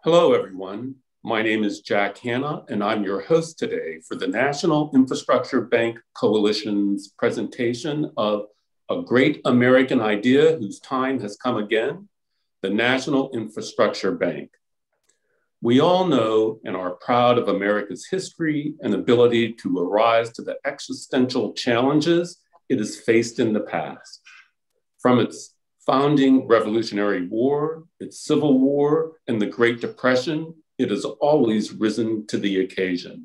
Hello, everyone. My name is Jack Hanna, and I'm your host today for the National Infrastructure Bank Coalition's presentation of a great American idea whose time has come again, the National Infrastructure Bank. We all know and are proud of America's history and ability to arise to the existential challenges it has faced in the past. From its founding Revolutionary War, its Civil War, and the Great Depression, it has always risen to the occasion.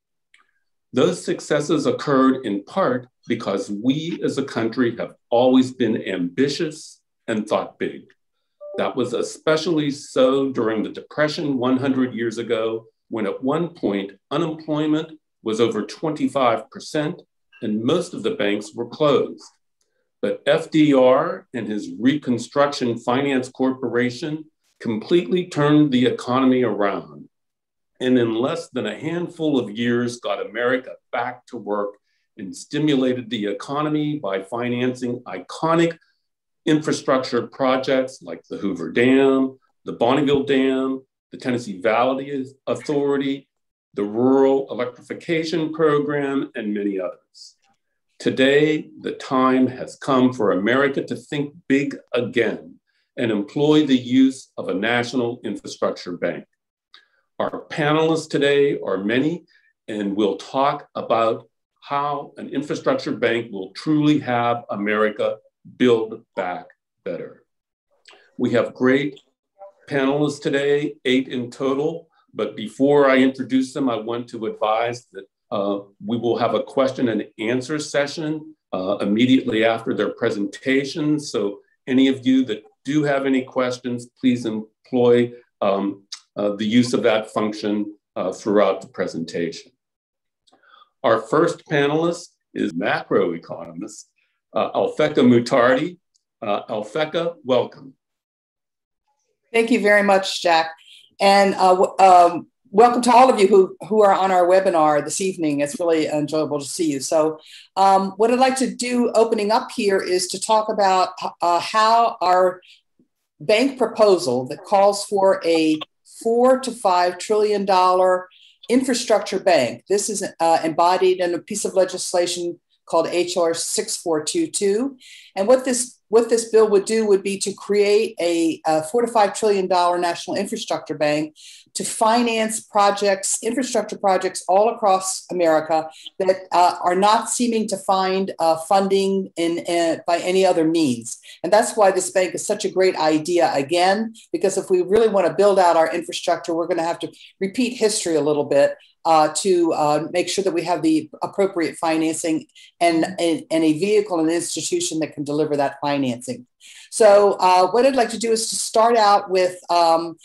Those successes occurred in part because we as a country have always been ambitious and thought big. That was especially so during the Depression 100 years ago, when at one point unemployment was over 25% and most of the banks were closed. But FDR and his Reconstruction Finance Corporation completely turned the economy around, and in less than a handful of years got America back to work and stimulated the economy by financing iconic infrastructure projects like the Hoover Dam, the Bonneville Dam, the Tennessee Valley Authority, the Rural Electrification Program, and many others. Today, the time has come for America to think big again and employ the use of a national infrastructure bank. Our panelists today are many, and we'll talk about how an infrastructure bank will truly have America build back better. We have great panelists today, 8 in total, but before I introduce them, I want to advise that we will have a question and answer session immediately after their presentation. So any of you that do have any questions, please employ the use of that function throughout the presentation. Our first panelist is macroeconomist, Alphecca Muttardy. Alphecca, welcome. Thank you very much, Jack. And welcome to all of you who are on our webinar this evening. It's really enjoyable to see you. So what I'd like to do opening up here is to talk about how our bank proposal that calls for a $4 to $5 trillion infrastructure bank. This is embodied in a piece of legislation called HR 6422. And what this bill would do would be to create a $4 to $5 trillion national infrastructure bank to finance projects, infrastructure projects all across America that are not seeming to find funding by any other means. And that's why this bank is such a great idea, again, because if we really want to build out our infrastructure, we're going to have to repeat history a little bit to make sure that we have the appropriate financing and a vehicle and institution that can deliver that financing. So what I'd like to do is to start out with a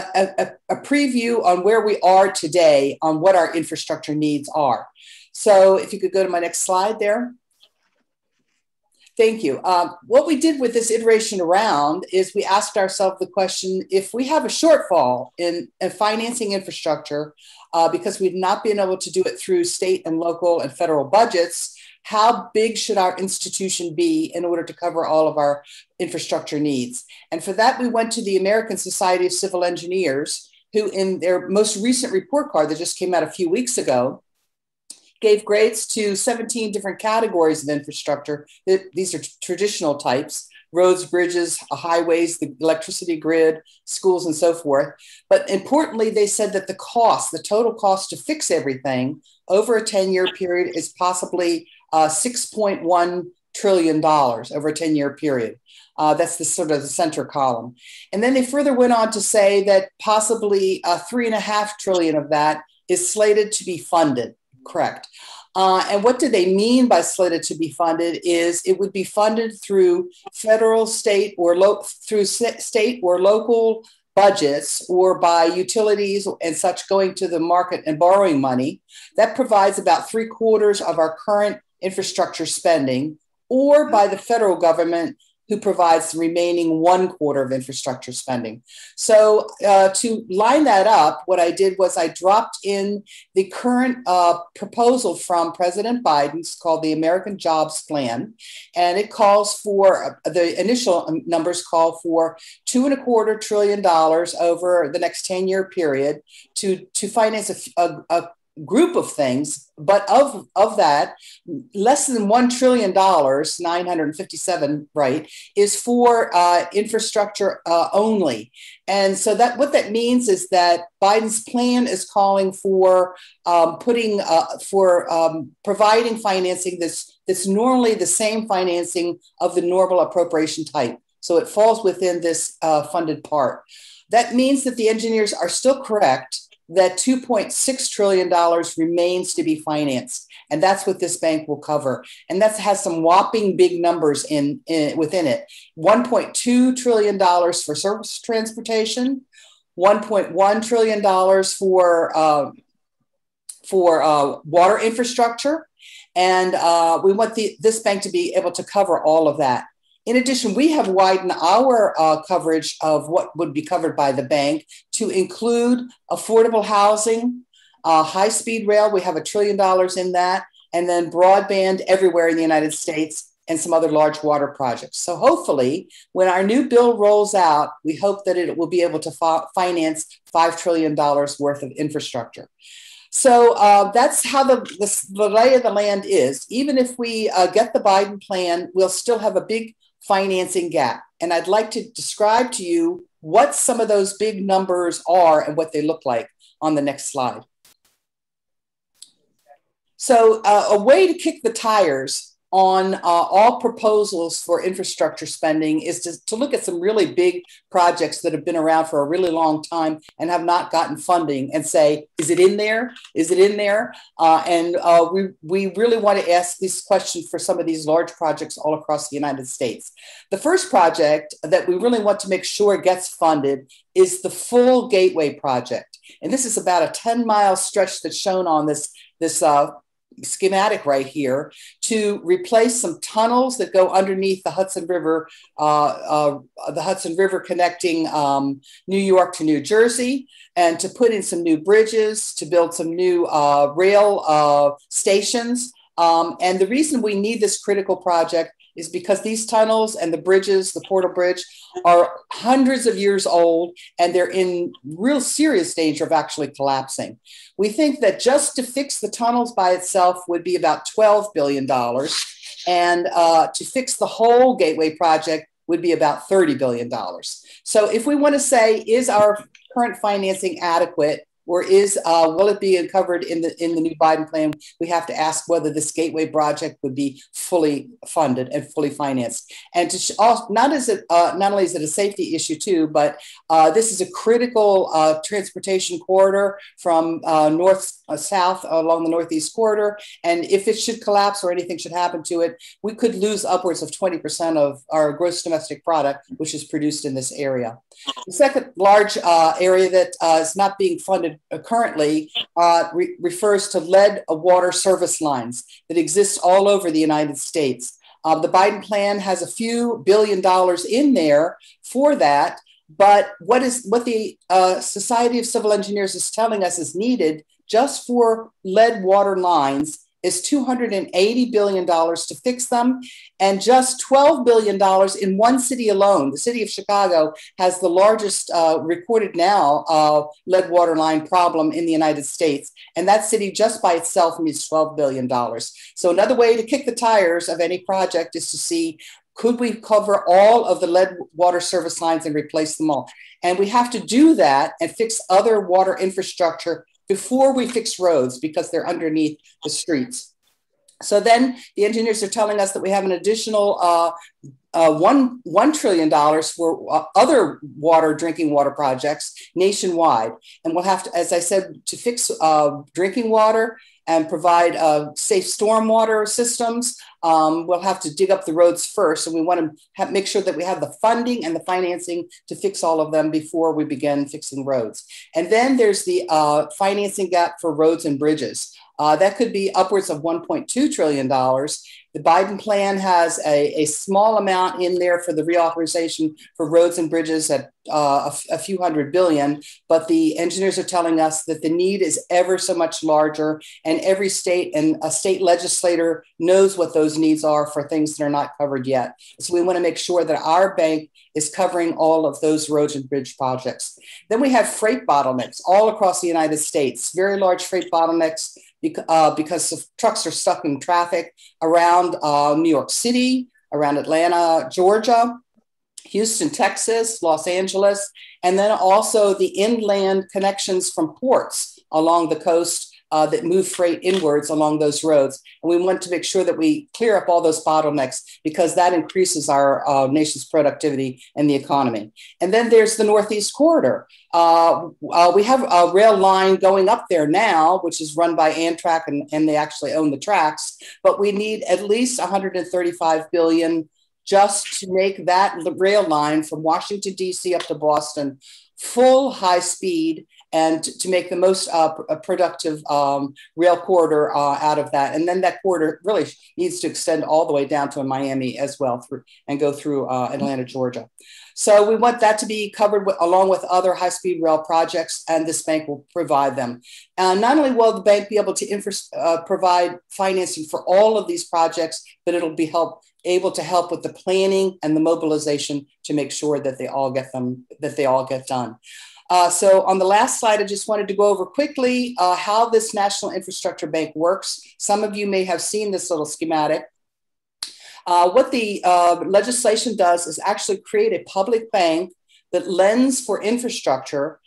preview on where we are today on what our infrastructure needs are. So if you could go to my next slide there. Thank you. What we did with this iteration around is we asked ourselves the question, if we have a shortfall in financing infrastructure because we've not been able to do it through state and local and federal budgets, how big should our institution be in order to cover all of our infrastructure needs? And for that, we went to the American Society of Civil Engineers, who in their most recent report card that just came out a few weeks ago, gave grades to 17 different categories of infrastructure. These are traditional types: roads, bridges, highways, the electricity grid, schools, and so forth. But importantly, they said that the total cost to fix everything over a 10-year period is possibly $6.1 trillion over a 10-year period. That's the sort of the center column. And then they further went on to say that possibly $3.5 trillion of that is slated to be funded. Correct. And what do they mean by slated to be funded is it would be funded through federal, state, or state or local budgets, or by utilities and such going to the market and borrowing money. That provides about 3/4 of our current infrastructure spending, or by the federal government who provides the remaining 1/4 of infrastructure spending. So to line that up, what I did was I dropped in the current proposal from President Biden. It's called the American Jobs Plan. And it calls for, the initial numbers call for $2.25 trillion over the next 10-year period to finance a group of things, but of that, less than $1 trillion, 957, right, is for infrastructure only. And so that what that means is that Biden's plan is calling for providing financing that's normally the same financing of the normal appropriation type. So it falls within this funded part. That means that the engineers are still correct that $2.6 trillion remains to be financed. And that's what this bank will cover. And that has some whopping big numbers within it. $1.2 trillion for surface transportation, $1.1 trillion for water infrastructure. And we want this bank to be able to cover all of that. In addition, we have widened our coverage of what would be covered by the bank to include affordable housing, high-speed rail. We have $1 trillion in that, and then broadband everywhere in the United States and some other large water projects. So hopefully, when our new bill rolls out, we hope that it will be able to finance $5 trillion worth of infrastructure. So that's how the lay of the land is. Even if we get the Biden plan, we'll still have a big financing gap. And I'd like to describe to you what some of those big numbers are and what they look like on the next slide. So a way to kick the tires on all proposals for infrastructure spending is to look at some really big projects that have been around for a really long time and have not gotten funding and say, is it in there? Is it in there? We really want to ask this question for some of these large projects all across the United States. The first project that we really want to make sure gets funded is the full Gateway project. And this is about a 10-mile stretch that's shown on this schematic right here to replace some tunnels that go underneath the Hudson River, connecting New York to New Jersey, and to put in some new bridges, to build some new rail stations. And the reason we need this critical project is because these tunnels and the bridges, the Portal Bridge, are hundreds of years old, and they're in real serious danger of actually collapsing. We think that just to fix the tunnels by itself would be about $12 billion, and to fix the whole Gateway project would be about $30 billion. So if we want to say, is our current financing adequate, or will it be covered in the new Biden plan? We have to ask whether this Gateway project would be fully funded and fully financed. And not only is it a safety issue too, but this is a critical transportation corridor from north-south along the Northeast corridor. And if it should collapse or anything should happen to it, we could lose upwards of 20% of our gross domestic product, which is produced in this area. The second large area that is not being funded currently refers to lead water service lines that exist all over the United States. The Biden plan has a few $1 billion in there for that, but what the Society of Civil Engineers is telling us is needed just for lead water lines is $280 billion to fix them, and just $12 billion in one city alone. The city of Chicago has the largest recorded now lead water line problem in the United States. And that city just by itself needs $12 billion. So another way to kick the tires of any project is to see, could we cover all of the lead water service lines and replace them all? And we have to do that and fix other water infrastructure before we fix roads, because they're underneath the streets. So then the engineers are telling us that we have an additional $1 trillion for other drinking water projects nationwide. And we'll have to, as I said, to fix drinking water and provide safe stormwater systems. We'll have to dig up the roads first, and we want to make sure that we have the funding and the financing to fix all of them before we begin fixing roads. And then there's the financing gap for roads and bridges. That could be upwards of $1.2 trillion. The Biden plan has a small amount in there for the reauthorization for roads and bridges at a few $100 billion, but the engineers are telling us that the need is ever so much larger, and every state and a state legislator knows what those needs are for things that are not covered yet. So we want to make sure that our bank is covering all of those roads and bridge projects. Then we have freight bottlenecks all across the United States, very large freight bottlenecks because of trucks are stuck in traffic around New York City, around Atlanta, Georgia, Houston, Texas, Los Angeles, and then also the inland connections from ports along the coast that move freight inwards along those roads. And we want to make sure that we clear up all those bottlenecks because that increases our nation's productivity and the economy. And then there's the Northeast Corridor. We have a rail line going up there now, which is run by Amtrak, and they actually own the tracks, but we need at least $135 billion just to make that rail line from Washington, D.C. up to Boston full high speed, and to make the most productive rail corridor out of that. And then that corridor really needs to extend all the way down to Miami as well and go through Atlanta, Georgia. So we want that to be covered along with other high-speed rail projects, and this bank will provide them. Not only will the bank be able to provide financing for all of these projects, but it'll be able to help with the planning and the mobilization to make sure that they all get done. So on the last slide, I just wanted to go over quickly how this National Infrastructure Bank works. Some of you may have seen this little schematic. What the legislation does is actually create a public bank that lends for infrastructure,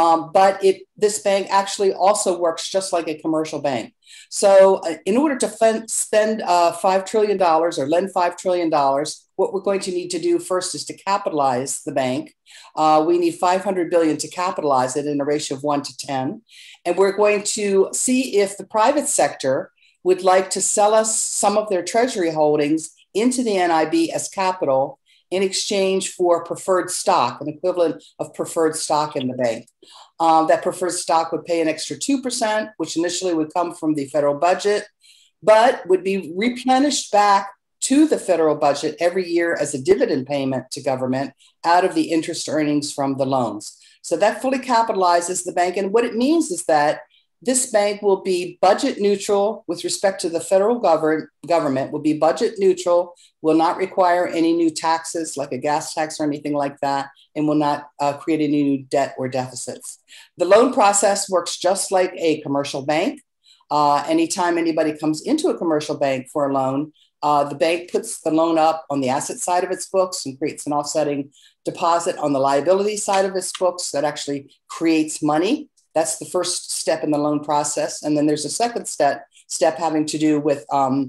but this bank actually also works just like a commercial bank. So in order to spend $5 trillion or lend $5 trillion, what we're going to need to do first is to capitalize the bank. We need $500 billion to capitalize it in a ratio of 1 to 10. And we're going to see if the private sector would like to sell us some of their treasury holdings into the NIB as capital in exchange for preferred stock, an equivalent of preferred stock in the bank. That preferred stock would pay an extra 2%, which initially would come from the federal budget, but would be replenished back to the federal budget every year as a dividend payment to government out of the interest earnings from the loans. So that fully capitalizes the bank. And what it means is that this bank will be budget neutral with respect to the federal government, will be budget neutral, will not require any new taxes like a gas tax or anything like that, and will not create any new debt or deficits. The loan process works just like a commercial bank. Anytime anybody comes into a commercial bank for a loan, the bank puts the loan up on the asset side of its books and creates an offsetting deposit on the liability side of its books that actually creates money. That's the first step in the loan process. And then there's a second step having to do with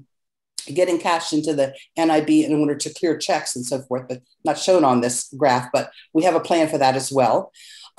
getting cash into the NIB in order to clear checks and so forth, but not shown on this graph, but we have a plan for that as well.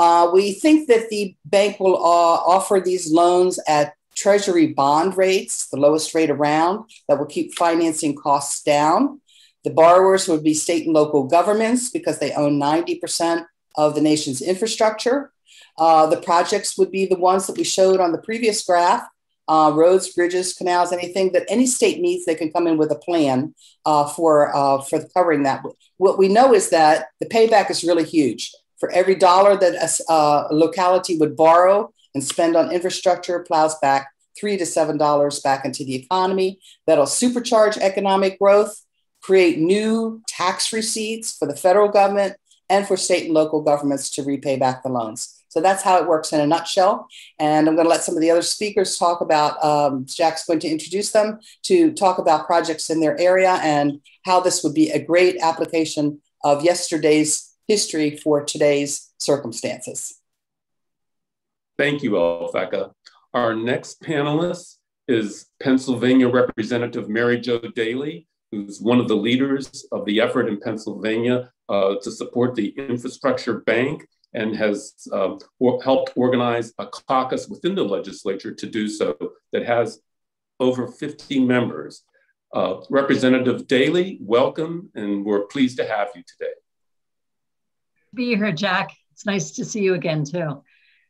We think that the bank will offer these loans at Treasury bond rates, the lowest rate around, that will keep financing costs down. The borrowers would be state and local governments because they own 90% of the nation's infrastructure. The projects would be the ones that we showed on the previous graph, roads, bridges, canals, anything that any state needs, they can come in with a plan for covering that. What we know is that the payback is really huge. For every dollar that a locality would borrow and spend on infrastructure, plows back $3 to $7 back into the economy. That'll supercharge economic growth, create new tax receipts for the federal government and for state and local governments to repay back the loans. So that's how it works in a nutshell. And I'm going to let some of the other speakers talk about, Jack's going to introduce them to talk about projects in their area and how this would be a great application of yesterday's history for today's circumstances. Thank you, Alphecca. Our next panelist is Pennsylvania Representative Mary Jo Daley, who's one of the leaders of the effort in Pennsylvania to support the Infrastructure Bank and has helped organize a caucus within the legislature to do so that has over 50 members. Representative Daley, welcome, and we're pleased to have you today. Be here, Jack. It's nice to see you again, too.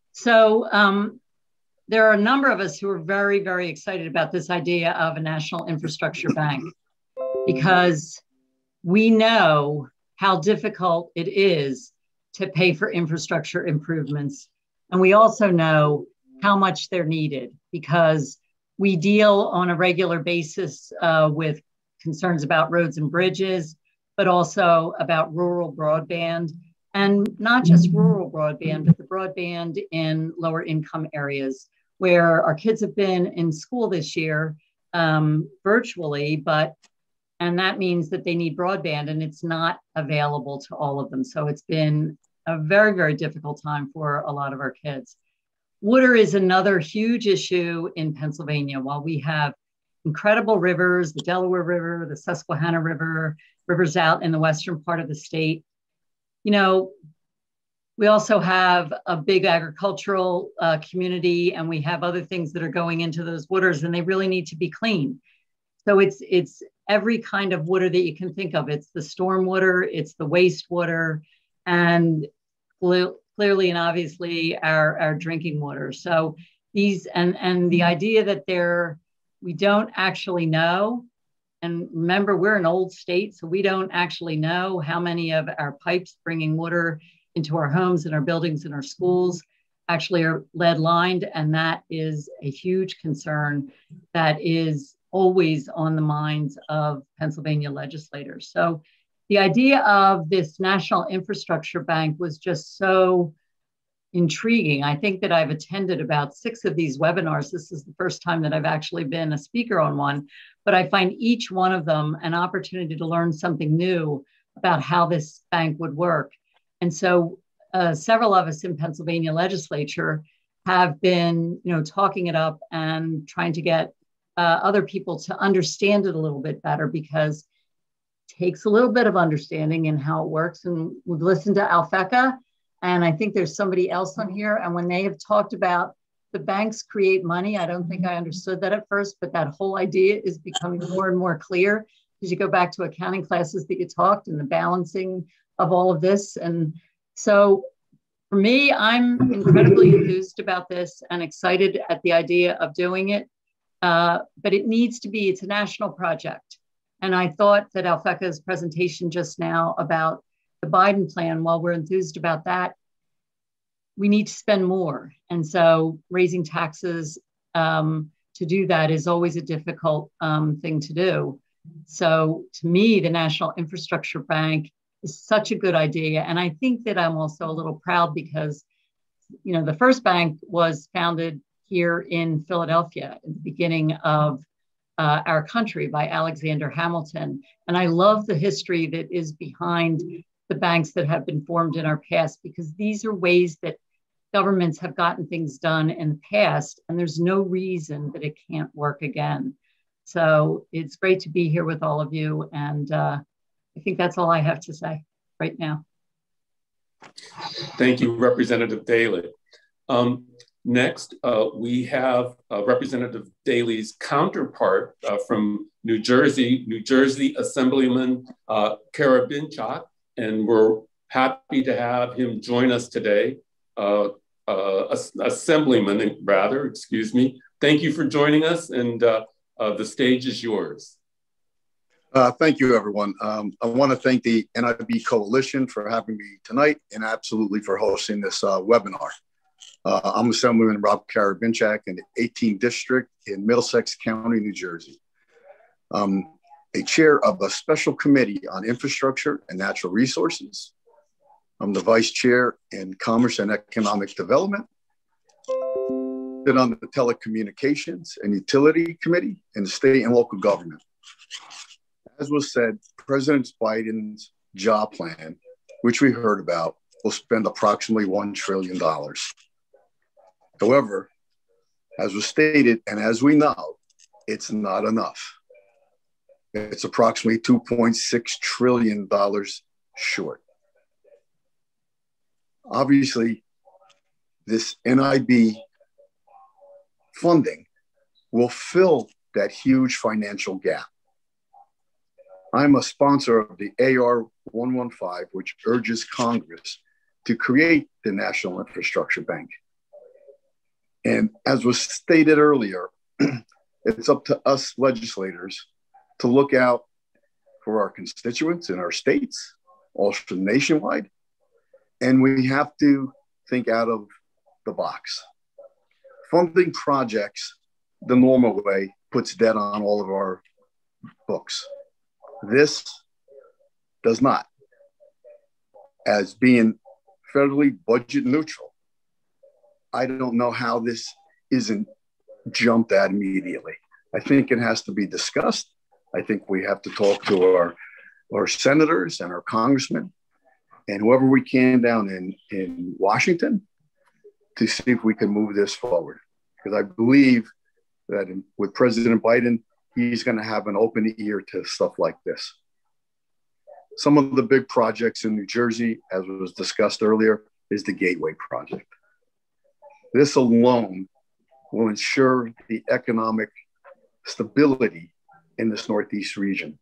So there are a number of us who are very, very excited about this idea of a national infrastructure bank, because we know how difficult it is to pay for infrastructure improvements. And we also know how much they're needed, because we deal on a regular basis with concerns about roads and bridges, but also about rural broadband, and not just rural broadband, but the broadband in lower income areas where our kids have been in school this year virtually, and that means that they need broadband and it's not available to all of them. So it's been a very, very difficult time for a lot of our kids. Water is another huge issue in Pennsylvania. While we have incredible rivers, the Delaware River, the Susquehanna River, rivers out in the western part of the state, you know, we also have a big agricultural community, and we have other things that are going into those waters, and they really need to be clean. So it's every kind of water that you can think of. It's the storm water, it's the wastewater, and clearly and obviously our drinking water. So these, and the idea that we don't actually know, and remember, we're an old state, so we don't actually know how many of our pipes bringing water into our homes and our buildings and our schools actually are lead lined. And that is a huge concern that is always on the minds of Pennsylvania legislators. So the idea of this National Infrastructure Bank was just so intriguing. I think that I've attended about 6 of these webinars. This is the first time that I've actually been a speaker on one, but I find each one of them an opportunity to learn something new about how this bank would work. And so several of us in Pennsylvania legislature have been, talking it up and trying to get other people to understand it a little bit better, because it takes a little bit of understanding in how it works. And we've listened to Alphecca, and I think there's somebody else on here. And when they have talked about the banks create money, I don't think I understood that at first, but that whole idea is becoming more and more clear, because you go back to accounting classes that you talked and the balancing of all of this. And so for me, I'm incredibly enthused about this and excited at the idea of doing it. But it needs to be, it's a national project. And I thought that Alphecca's presentation just now about the Biden plan, while we're enthused about that, we need to spend more. And so raising taxes to do that is always a difficult thing to do. So to me, the National Infrastructure Bank is such a good idea. And I think that I'm also a little proud because, the first bank was founded here in Philadelphia at the beginning of our country by Alexander Hamilton. And I love the history that is behind the banks that have been formed in our past, because these are ways that governments have gotten things done in the past, and there's no reason that it can't work again. So it's great to be here with all of you. And I think that's all I have to say right now. Thank you, Representative Daley. Next, we have Representative Daley's counterpart from New Jersey Assemblyman Karabinchak, and we're happy to have him join us today. Assemblyman, rather, excuse me. Thank you for joining us, and the stage is yours. Thank you, everyone. I want to thank the NIB Coalition for having me tonight, and absolutely for hosting this webinar. I'm Assemblyman Robert Karabinchak in the 18th District in Middlesex County, New Jersey. I'm a chair of a special committee on infrastructure and natural resources. I'm the vice chair in Commerce and Economic Development. Sit on the Telecommunications and Utility Committee in the state and local government. As was said, President Biden's job plan, which we heard about, will spend approximately $1 trillion. However, as was stated, and as we know, it's not enough. It's approximately $2.6 trillion short. Obviously, this NIB funding will fill that huge financial gap. I'm a sponsor of the AR 115, which urges Congress to create the National Infrastructure Bank. And as was stated earlier, it's up to us legislators to look out for our constituents in our states, also nationwide, and we have to think out of the box. Funding projects the normal way puts debt on all of our books. This does not. As being federally budget neutral, I don't know how this isn't jumped at immediately. I think it has to be discussed. I think we have to talk to our senators and our congressmen and whoever we can down in Washington to see if we can move this forward. Because I believe that with President Biden, he's going to have an open ear to stuff like this. Some of the big projects in New Jersey, as was discussed earlier, is the Gateway Project. This alone will ensure the economic stability in this Northeast region.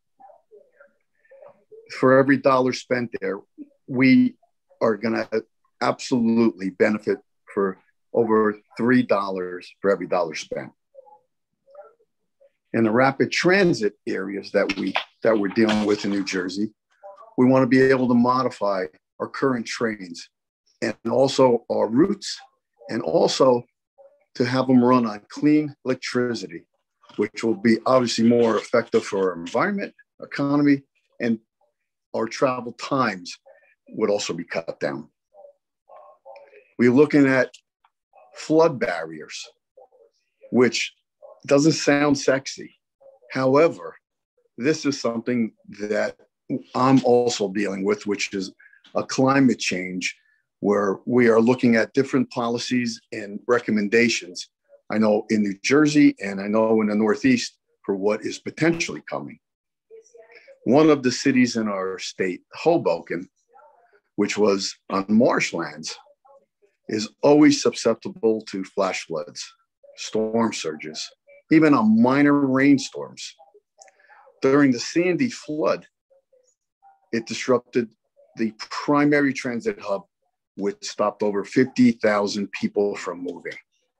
For every dollar spent there, we are going to absolutely benefit for over $3 for every dollar spent. In the rapid transit areas that we're dealing with in New Jersey, we want to be able to modify our current trains and also our routes, and also to have them run on clean electricity, which will be obviously more effective for our environment, economy, and our travel times would also be cut down. We're looking at flood barriers, which doesn't sound sexy. However, this is something that I'm also dealing with, which is a climate change where we are looking at different policies and recommendations. I know in New Jersey and I know in the Northeast for what is potentially coming. One of the cities in our state, Hoboken, which was on marshlands, is always susceptible to flash floods, storm surges, even on minor rainstorms. During the Sandy flood, it disrupted the primary transit hub, which stopped over 50,000 people from moving.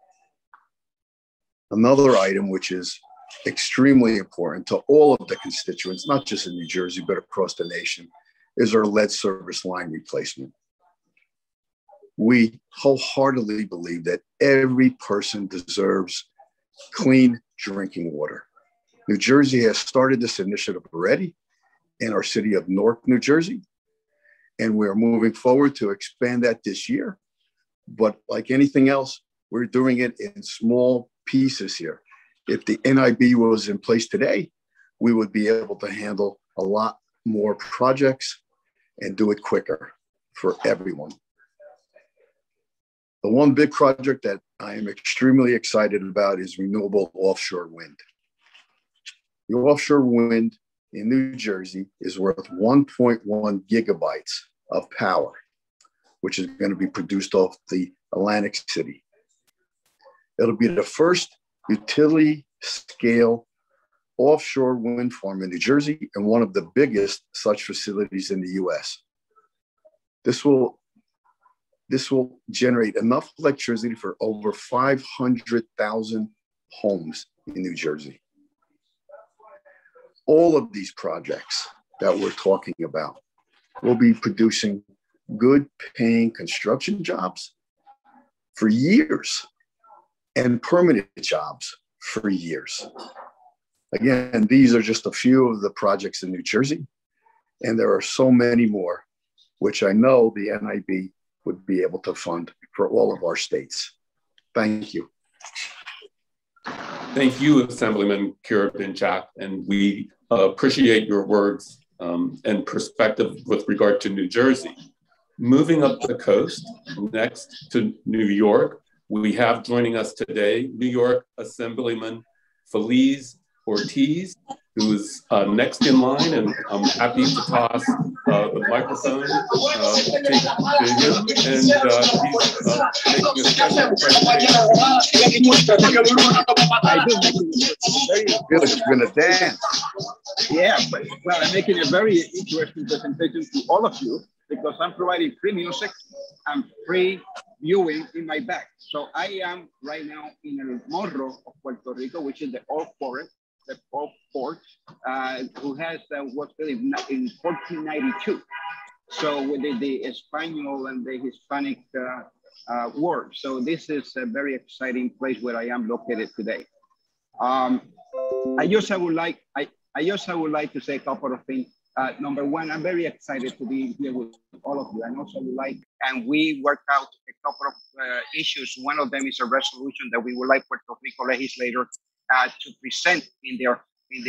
Another item which is extremely important to all of the constituents, not just in New Jersey, but across the nation, is our lead service line replacement. We wholeheartedly believe that every person deserves clean drinking water. New Jersey has started this initiative already in our city of Newark, New Jersey, and we're moving forward to expand that this year. But like anything else, we're doing it in small pieces here. If the NIB was in place today, we would be able to handle a lot more projects and do it quicker for everyone. The one big project that I am extremely excited about is renewable offshore wind. The offshore wind in New Jersey is worth 1.1 gigabytes of power, which is going to be produced off the Atlantic City. It'll be the first utility scale offshore wind farm in New Jersey and one of the biggest such facilities in the US. This will generate enough electricity for over 500,000 homes in New Jersey. All of these projects that we're talking about will be producing good paying construction jobs for years and permanent jobs for years. Again, these are just a few of the projects in New Jersey, and there are so many more, which I know the NIB would be able to fund for all of our states. Thank you. Thank you, Assemblyman Karabinchak, and we appreciate your words and perspective with regard to New Jersey. Moving up the coast, next to New York, we have joining us today, New York Assemblyman Feliz Ortiz, who's next in line, and I'm happy to toss the microphone to him, and he's making a special presentation. It's been a dance. Yeah, but, well, I'm making a very interesting presentation to all of you because I'm providing free music and free viewing in my back. So I am right now in El Morro of Puerto Rico, which is the old forest, the old fort, who has was built in 1492. So with the Espanol and the Hispanic war. So this is a very exciting place where I am located today. I just would like to say a couple of things. Number one, I'm very excited to be here with all of you, and also and we worked out a couple of issues. One of them is a resolution that we would like Puerto Rico legislators to present in their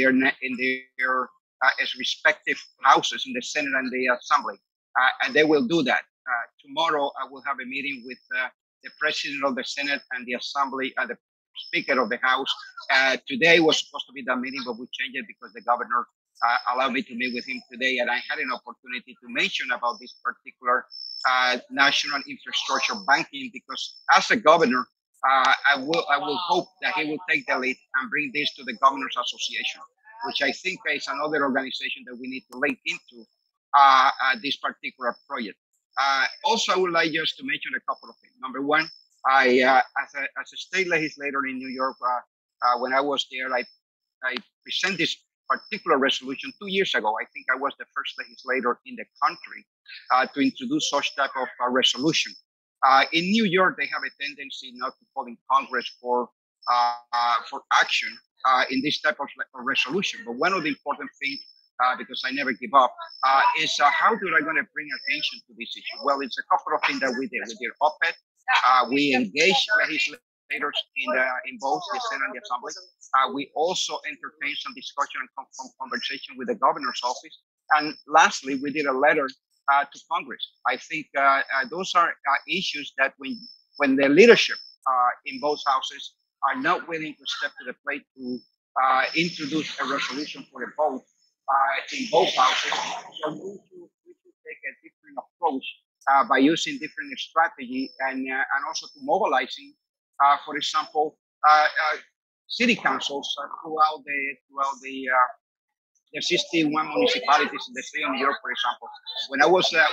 respective houses in the Senate and the Assembly, and they will do that. Tomorrow, I will have a meeting with the President of the Senate and the Assembly and the Speaker of the House. Today was supposed to be that meeting, but we changed it because the governor allowed me to meet with him today, and I had an opportunity to mention about this particular national infrastructure banking, because as a governor, I will hope that he will take the lead and bring this to the Governors Association, which I think is another organization that we need to link into this particular project. Also, I would like just to mention a couple of things. Number one, as a state legislator in New York, when I was there, I presented this particular resolution 2 years ago. I think I was the first legislator in the country to introduce such type of resolution. In New York, they have a tendency not to call in Congress for action in this type of resolution. But one of the important things, because I never give up, is how do I going to bring attention to this issue? Well, it's a couple of things that we did. We did op-ed. We engaged legislators in both the Senate and the Assembly. We also entertained some discussion and conversation with the governor's office. And lastly, we did a letter to Congress. I think those are issues that when the leadership in both houses are not willing to step to the plate to introduce a resolution for a vote in both houses, so we should take a different approach by using different strategy and also to mobilizing, for example, city councils throughout the 61 municipalities in the state of New York, for example. When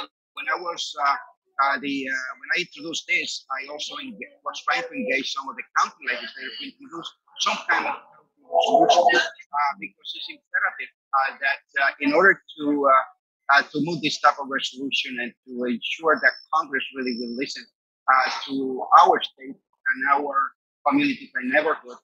I introduced this, I also was trying to engage some of the county legislators to introduce some kind of solution because it's imperative that in order to move this type of resolution and to ensure that Congress really will listen to our state and our communities and neighborhoods,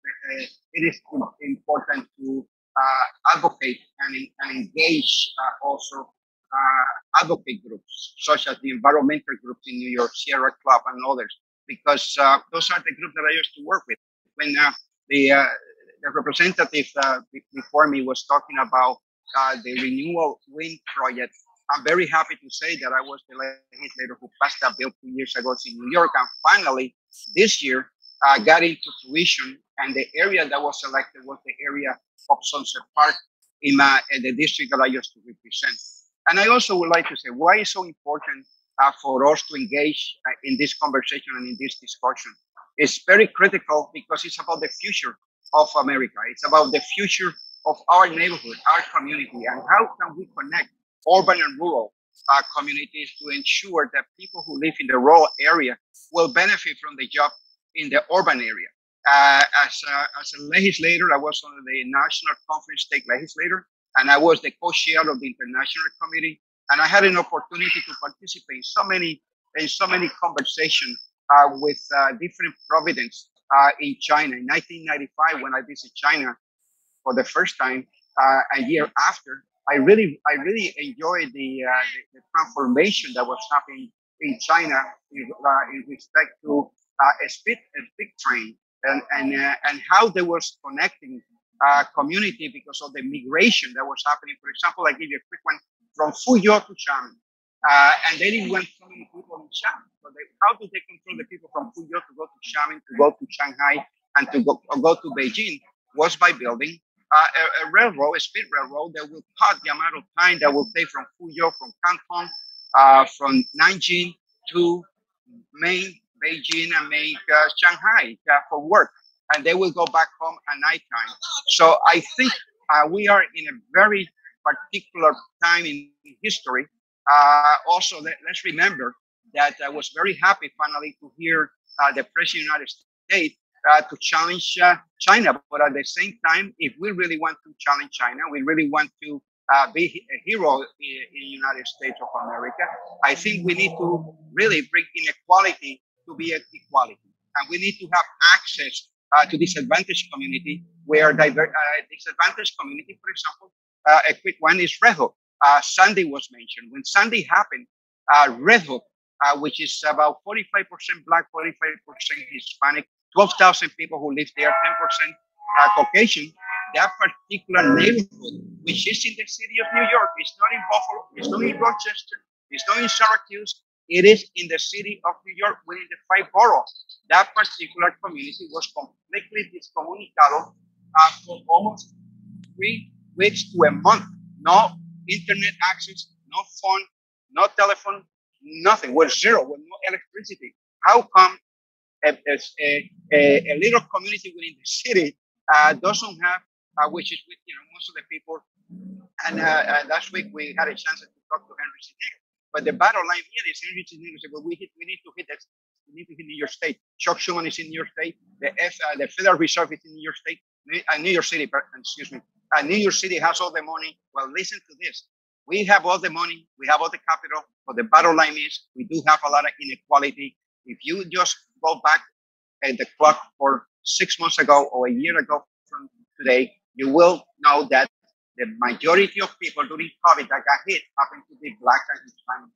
it is important to advocate and engage also advocate groups such as the environmental groups in New York, Sierra Club, and others, because those are the groups that I used to work with. When the representative before me was talking about the renewal wind project, I'm very happy to say that I was the legislator who passed that bill 2 years ago in New York, and finally this year got into fruition. And the area that was selected was the area of Sunset Park in the district that I used to represent. And I also would like to say why it's so important for us to engage in this conversation and in this discussion. It's very critical because it's about the future of America. It's about the future of our neighborhood, our community, and how can we connect urban and rural communities to ensure that people who live in the rural area will benefit from the job in the urban area. As a legislator, I was on the National Conference State Legislator, and I was the co-chair of the International Committee. And I had an opportunity to participate in so many conversations with different providence in China. In 1995, when I visited China for the first time, a year after, I really enjoyed the transformation that was happening in China in respect to a speed train and how they was connecting community because of the migration that was happening. For example, I give you a quick one from Fuyao to Xiamen. And they didn't want so many people in Xiamen. So how do they control the people from Fuyao to go to Xiamen, to go to Shanghai, and to go to Beijing? Was by building a railroad, a speed railroad that will cut the amount of time that will take from Fuzhou, from Canton, from Nanjing to main Beijing and main Shanghai for work. And they will go back home at nighttime. So I think we are in a very particular time in history. Also, let's remember that I was very happy finally to hear the President of the United States to challenge China. But at the same time, if we really want to challenge China, we really want to be a hero in the United States of America, I think we need to really bring inequality to be equality. And we need to have access to disadvantaged community where disadvantaged community, for example, a quick one is Red Hook. Sandy was mentioned. When Sandy happened, Red Hook, which is about 45% Black, 45% Hispanic, 12,000 people who live there, 10% Caucasian, that particular neighborhood, which is in the city of New York, it's not in Buffalo, it's not in Rochester, it's not in Syracuse, it is in the city of New York within the 5 boroughs. That particular community was completely discommunicado for almost 3 weeks to a month. No internet access, no phone, no telephone, nothing. We're zero, with no electricity. How come a little community within the city doesn't have, which is with most of the people? And last week we had a chance to talk to Henry Sinega. But the bottom line here is Henry Sinega said, well, we need to hit that. We need to hit New York State. Chuck Schumer is in New York State. The Federal Reserve is in New York State. New York City, excuse me. New York City has all the money. Well, listen to this. We have all the money. We have all the capital. But the bottom line is we do have a lot of inequality. If you just go back at the clock for 6 months ago or a year ago from today, you will know that the majority of people during COVID that got hit happened to be Black and Hispanic.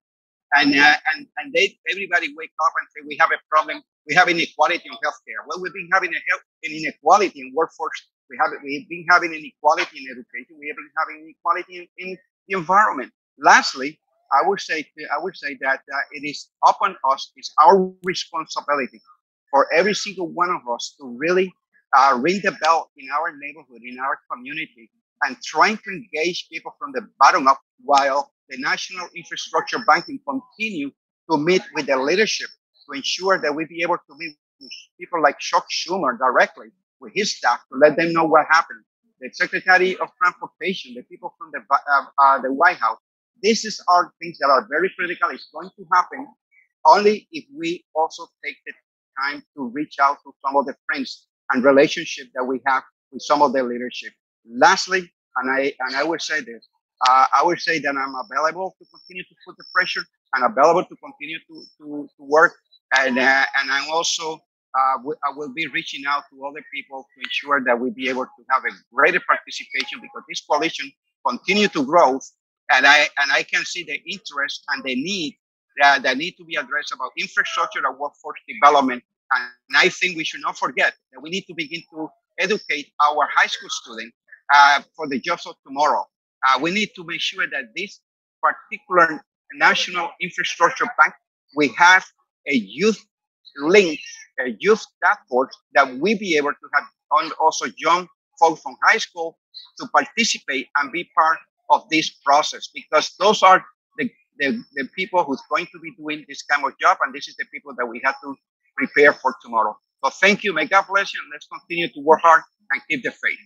And everybody wake up and say, we have a problem. We have inequality in healthcare. Well, we've been having an inequality in workforce. We've been having inequality in education. We have been having inequality in the environment. Lastly, I would say that it is upon us, it's our responsibility for every single one of us to really ring the bell in our neighborhood, in our community, and trying to engage people from the bottom up while the National Infrastructure Banking continue to meet with the leadership to ensure that we be able to meet with people like Chuck Schumer directly with his staff to let them know what happened. The Secretary of Transportation, the people from the White House. These are things that are very critical. It's going to happen only if we also take the time to reach out to some of the friends and relationships that we have with some of the leadership. Lastly, and I will say this, I will say that I'm available to continue to put the pressure and available to continue to work. And I'm also, I will be reaching out to other people to ensure that we be able to have a greater participation because this coalition continue to grow. And I can see the interest and the need that need to be addressed about infrastructure and workforce development. And I think we should not forget that we need to begin to educate our high school students for the jobs of tomorrow. We need to make sure that this particular National Infrastructure Bank, we have a youth link, a youth task force that we be able to have also young folks from high school to participate and be part of this process, because those are the people who's going to be doing this kind of job, and this is the people that we have to prepare for tomorrow. So thank you, may God bless you, and let's continue to work hard and keep the faith.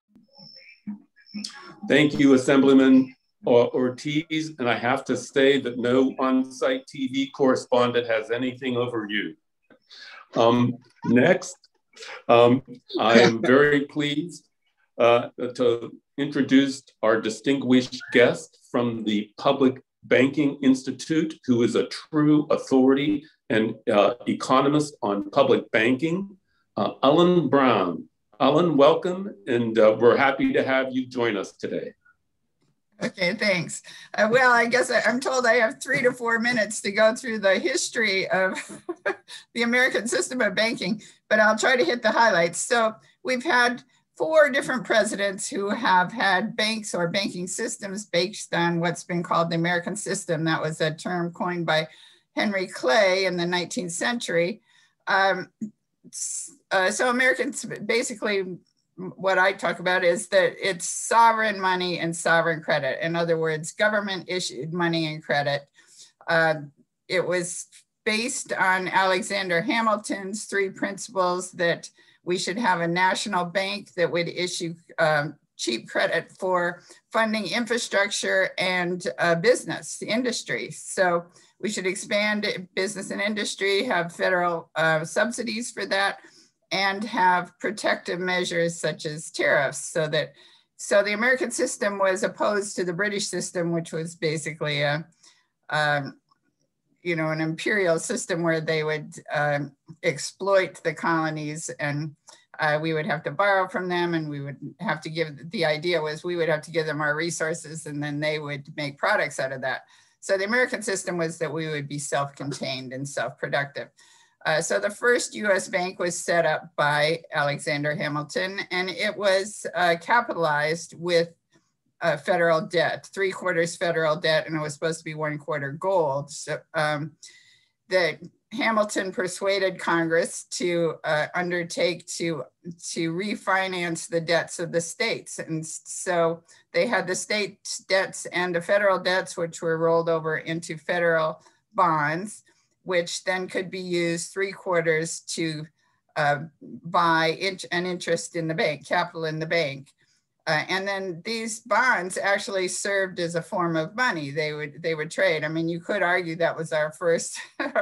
Thank you, Assemblyman Ortiz, and I have to say that no on-site TV correspondent has anything over you. Next, I am very pleased to introduce our distinguished guest from the Public Banking Institute, who is a true authority and economist on public banking, Ellen Brown. Ellen, welcome, and we're happy to have you join us today. Okay, thanks. Well, I guess I'm told I have 3 to 4 minutes to go through the history of the American system of banking, but I'll try to hit the highlights. So we've had 4 different presidents who have had banks or banking systems based on what's been called the American system. That was a term coined by Henry Clay in the 19th century. So Americans basically what I talk about is that it's sovereign money and sovereign credit. In other words, government issued money and credit. It was based on Alexander Hamilton's 3 principles that we should have a national bank that would issue cheap credit for funding infrastructure and business industry. So we should expand business and industry, have federal subsidies for that, and have protective measures such as tariffs. So the American system was opposed to the British system, which was basically an imperial system where they would exploit the colonies, and we would have to borrow from them, and we would have to the idea was we would have to give them our resources, and then they would make products out of that. So the American system was that we would be self-contained and self-productive. So the first US bank was set up by Alexander Hamilton, and it was capitalized with federal debt, 3/4 federal debt, and it was supposed to be 1/4 gold. So that Hamilton persuaded Congress to undertake to refinance the debts of the states. And so they had the state debts and the federal debts, which were rolled over into federal bonds, which then could be used 3/4 to buy an interest in the bank, capital in the bank. And then these bonds actually served as a form of money. They would trade. I mean, you could argue that was our first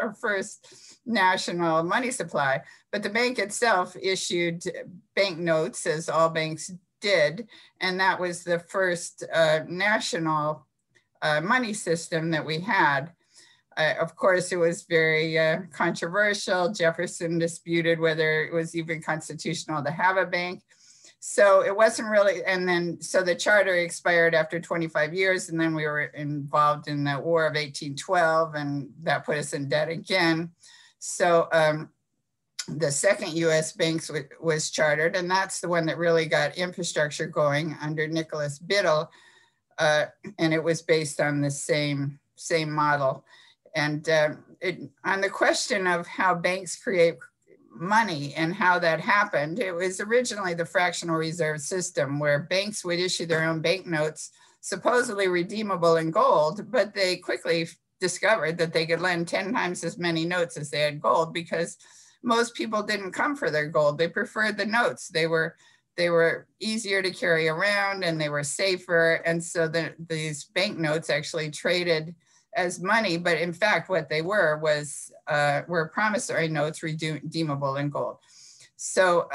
national money supply, but the bank itself issued banknotes, as all banks did, and that was the first national money system that we had. Of course, it was very controversial. Jefferson disputed whether it was even constitutional to have a bank. So it wasn't really, so the charter expired after 25 years, and then we were involved in the War of 1812, and that put us in debt again. So the second US bank was chartered, and that's the one that really got infrastructure going under Nicholas Biddle, and it was based on the same model. And on the question of how banks create money and how that happened, it was originally the fractional reserve system where banks would issue their own banknotes, supposedly redeemable in gold, but they quickly discovered that they could lend 10 times as many notes as they had gold, because most people didn't come for their gold. They preferred the notes. They were easier to carry around, and they were safer. And so these banknotes actually traded as money, but in fact, what they were promissory notes redeemable in gold. So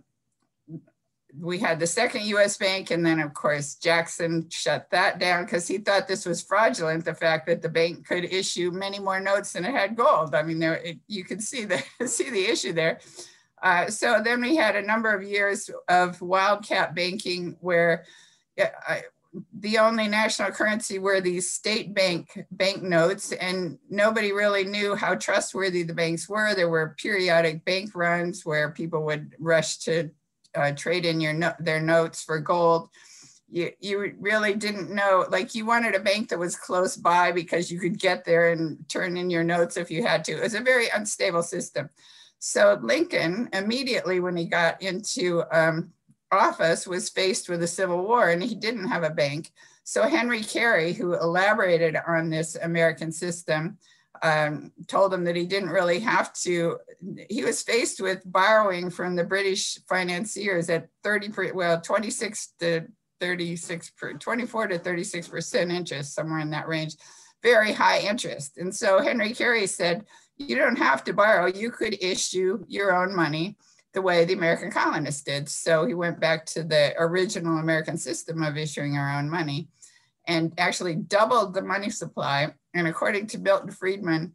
we had the second US bank, and then of course, Jackson shut that down because he thought this was fraudulent, the fact that the bank could issue many more notes than it had gold. I mean, you could see the issue there. So then we had a number of years of wildcat banking where the only national currency were these state banknotes, and nobody really knew how trustworthy the banks were. There were periodic bank runs where people would rush to trade in their notes for gold. You really didn't know, like you wanted a bank that was close by because you could get there and turn in your notes if you had to. It was a very unstable system. So Lincoln, immediately when he got into office, was faced with a civil war, and he didn't have a bank. So Henry Carey, who elaborated on this American system, told him that he didn't really have to. He was faced with borrowing from the British financiers at 26 to 36, 24 to 36% interest, somewhere in that range, very high interest. And so Henry Carey said, you don't have to borrow, you could issue your own money the way the American colonists did. So he went back to the original American system of issuing our own money and actually doubled the money supply. And according to Milton Friedman,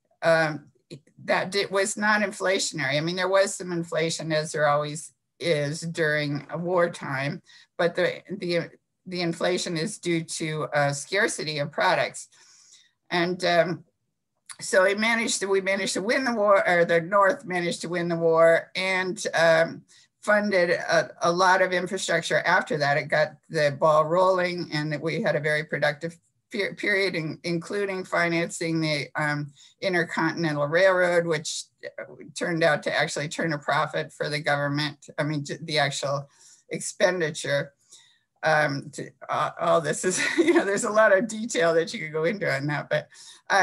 was not inflationary. I mean, there was some inflation, as there always is during a wartime, but the inflation is due to scarcity of products. And so we managed to win the war, or the North managed to win the war, and funded a lot of infrastructure after that. It got the ball rolling, and we had a very productive period, including financing the Intercontinental Railroad, which turned out to actually turn a profit for the government. I mean, the actual expenditure. All this is, there's a lot of detail that you could go into on that, but,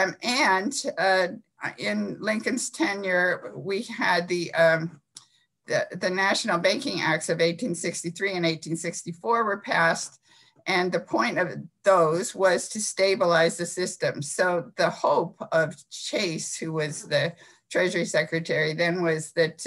in Lincoln's tenure, we had the National Banking Acts of 1863 and 1864 were passed. And the point of those was to stabilize the system. So the hope of Chase, who was the Treasury Secretary then, was that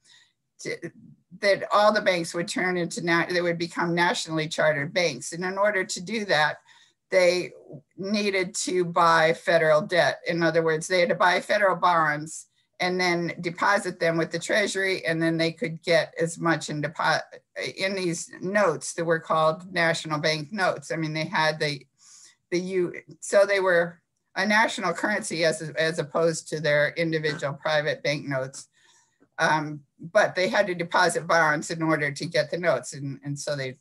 that all the banks would turn into, they would become nationally chartered banks. And in order to do that, they needed to buy federal debt. In other words, they had to buy federal bonds and then deposit them with the Treasury, and then they could get as much in deposit in these notes that were called national bank notes. I mean, they had so they were a national currency as opposed to their individual private bank notes. But they had to deposit bonds in order to get the notes, and so they.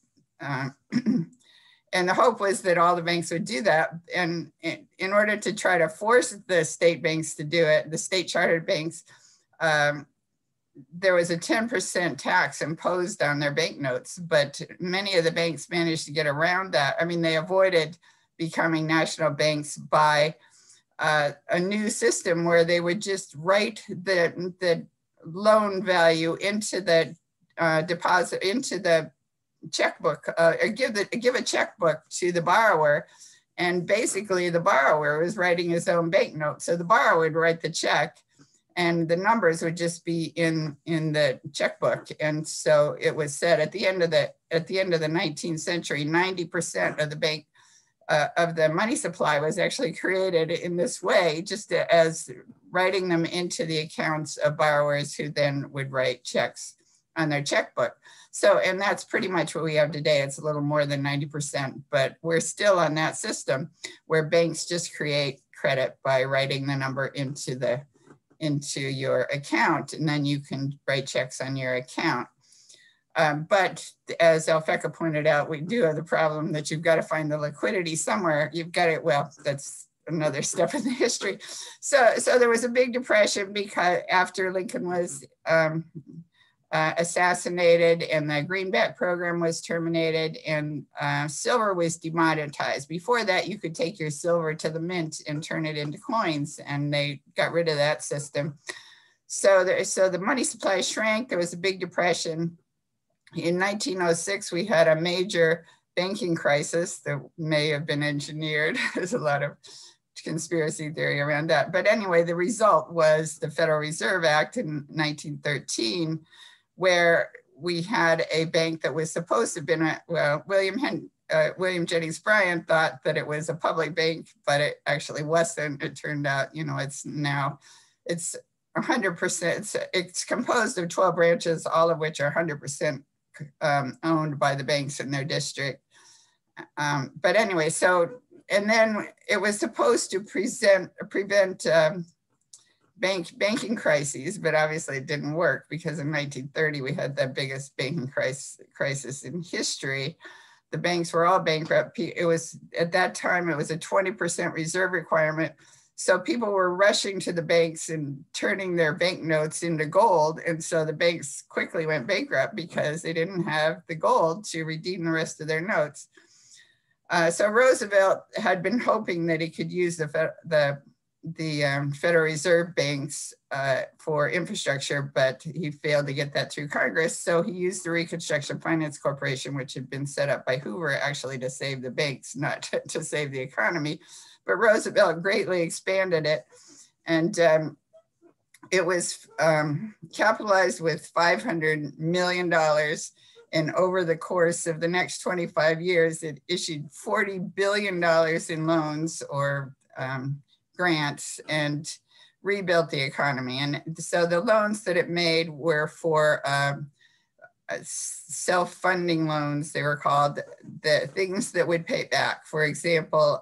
And the hope was that all the banks would do that. And in order to try to force the state banks to do it, the state chartered banks, there was a 10% tax imposed on their banknotes, but many of the banks managed to get around that. I mean, they avoided becoming national banks by a new system where they would just write the loan value into the deposit, into the checkbook, or give a checkbook to the borrower, and basically the borrower was writing his own banknote. So the borrower would write the check, and the numbers would just be in the checkbook. And so it was said at the end of the 19th century, 90% of the bank of the money supply was actually created in this way, just as writing them into the accounts of borrowers who then would write checks on their checkbook. So, and that's pretty much what we have today. It's a little more than 90%, but we're still on that system where banks just create credit by writing the number into your account, and then you can write checks on your account. But as Alphecca pointed out, we do have the problem that you've got to find the liquidity somewhere. You've got it, well, that's another step in the history. So there was a big depression because after Lincoln was assassinated and the greenback program was terminated, and silver was demonetized. Before that, you could take your silver to the mint and turn it into coins, and they got rid of that system. So the money supply shrank. There was a big depression. In 1906, we had a major banking crisis that may have been engineered. There's a lot of conspiracy theory around that. But anyway, the result was the Federal Reserve Act in 1913, where we had a bank that was supposed to have been William Jennings Bryan thought that it was a public bank, but it actually wasn't. It turned out, it's 100%. It's composed of 12 branches, all of which are 100% owned by the banks in their district. But anyway, and then it was supposed to prevent banking crises, but obviously it didn't work, because in 1930 we had the biggest banking crisis in history. The banks were all bankrupt. It was, at that time, it was a 20% reserve requirement. So people were rushing to the banks and turning their banknotes into gold. And so the banks quickly went bankrupt because they didn't have the gold to redeem the rest of their notes. So Roosevelt had been hoping that he could use the Federal Reserve banks for infrastructure, but he failed to get that through Congress. So he used the Reconstruction Finance Corporation, which had been set up by Hoover actually to save the banks, not to save the economy. But Roosevelt greatly expanded it. And it was capitalized with $500 million. And over the course of the next 25 years, it issued $40 billion in loans or grants and rebuilt the economy. And so the loans that it made were for self-funding loans. They were called the things that would pay back. For example,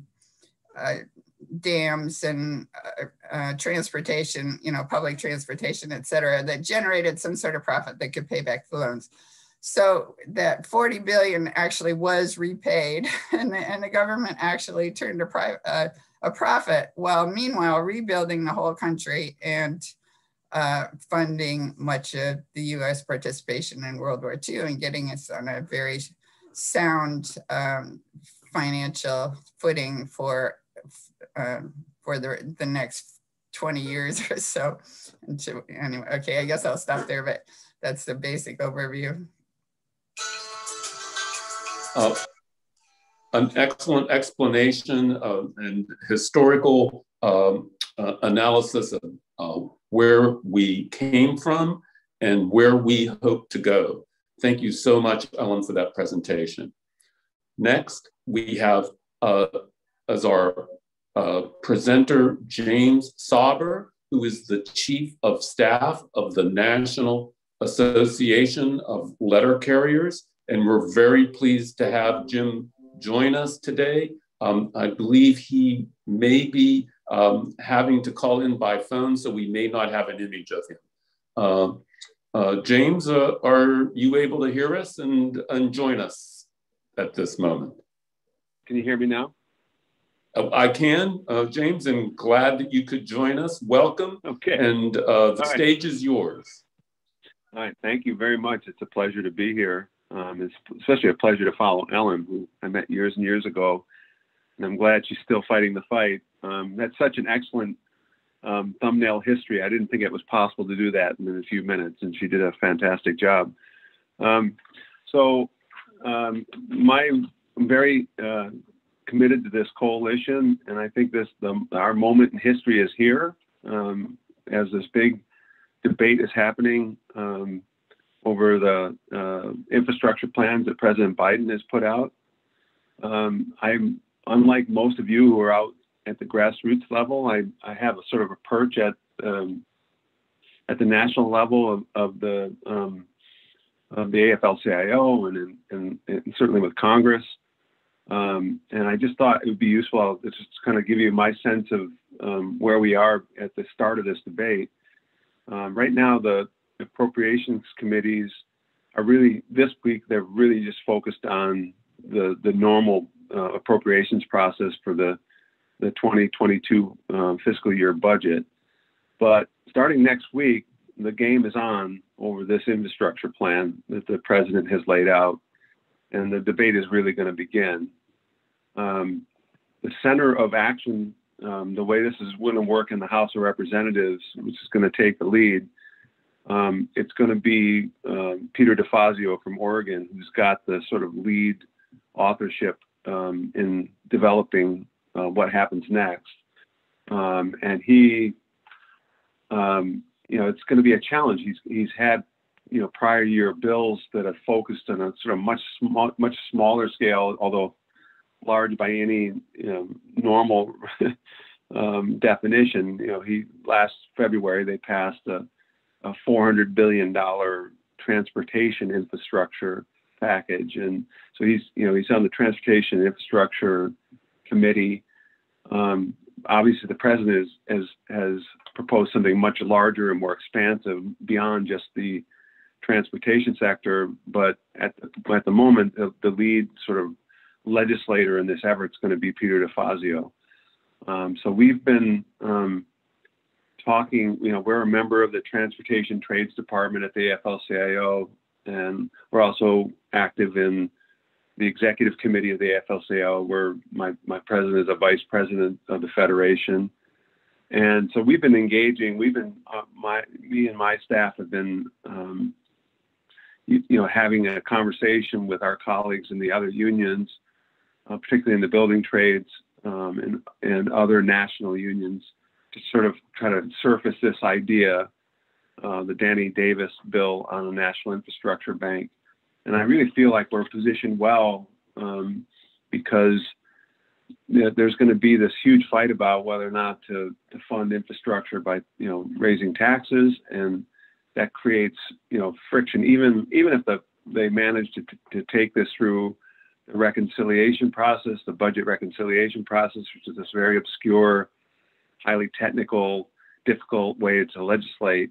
dams and transportation, public transportation, et cetera, that generated some sort of profit that could pay back the loans. So that 40 billion actually was repaid, and the government actually turned a profit, while meanwhile rebuilding the whole country and funding much of the U.S. participation in World War II and getting us on a very sound financial footing for the next 20 years or so. And so, anyway, okay, I guess I'll stop there, but that's the basic overview. An excellent explanation and historical analysis of where we came from and where we hope to go. Thank you so much, Ellen, for that presentation. Next, we have as our presenter, James Sauber, who is the Chief of Staff of the National Association of Letter Carriers. And we're very pleased to have Jim join us today. I believe he may be having to call in by phone, so we may not have an image of him. James, are you able to hear us and join us at this moment? Can you hear me now? I can, James, and glad that you could join us. Welcome. Okay. And the stage is yours. All right, thank you very much. It's a pleasure to be here. It's especially a pleasure to follow Ellen, who I met years and years ago, and I'm glad she's still fighting the fight. That's such an excellent thumbnail history. I didn't think it was possible to do that in a few minutes, and she did a fantastic job. I'm very committed to this coalition, and I think our moment in history is here as this big debate is happening over the infrastructure plans that President Biden has put out. I'm unlike most of you who are out at the grassroots level. I have a sort of a perch at the national level of the AFL-CIO and certainly with Congress. And I just thought it would be useful to just kind of give you my sense of where we are at the start of this debate. Right now, the appropriations committees are really, this week, they're really just focused on the normal appropriations process for the 2022 fiscal year budget. But starting next week, the game is on over this infrastructure plan that the president has laid out, and the debate is really going to begin. The center of action, the way this is going to work in the House of Representatives, which is going to take the lead, it's going to be Peter DeFazio from Oregon, who's got the sort of lead authorship in developing what happens next. And he, it's going to be a challenge. He's had, prior year bills that have focused on a sort of much smaller scale, although large by any normal definition. Last February they passed a $400 billion transportation infrastructure package, and so he's on the Transportation Infrastructure Committee. Obviously, the president has proposed something much larger and more expansive beyond just the transportation sector. But at the moment, the lead sort of legislator in this effort is going to be Peter DeFazio. So we've been talking. We're a member of the Transportation Trades Department at the AFL-CIO, and we're also active in the executive committee of the AFL-CIO, where my president is a vice president of the federation. And so we've been engaging. Me and my staff have been, having a conversation with our colleagues in the other unions, particularly in the building trades and other national unions, to sort of try to surface this idea, the Danny Davis bill on a national infrastructure bank. And I really feel like we're positioned well because there's going to be this huge fight about whether or not to fund infrastructure by raising taxes, and that creates friction. Even if they manage to take this through the reconciliation process, the budget reconciliation process, which is this very obscure, highly technical, difficult way to legislate.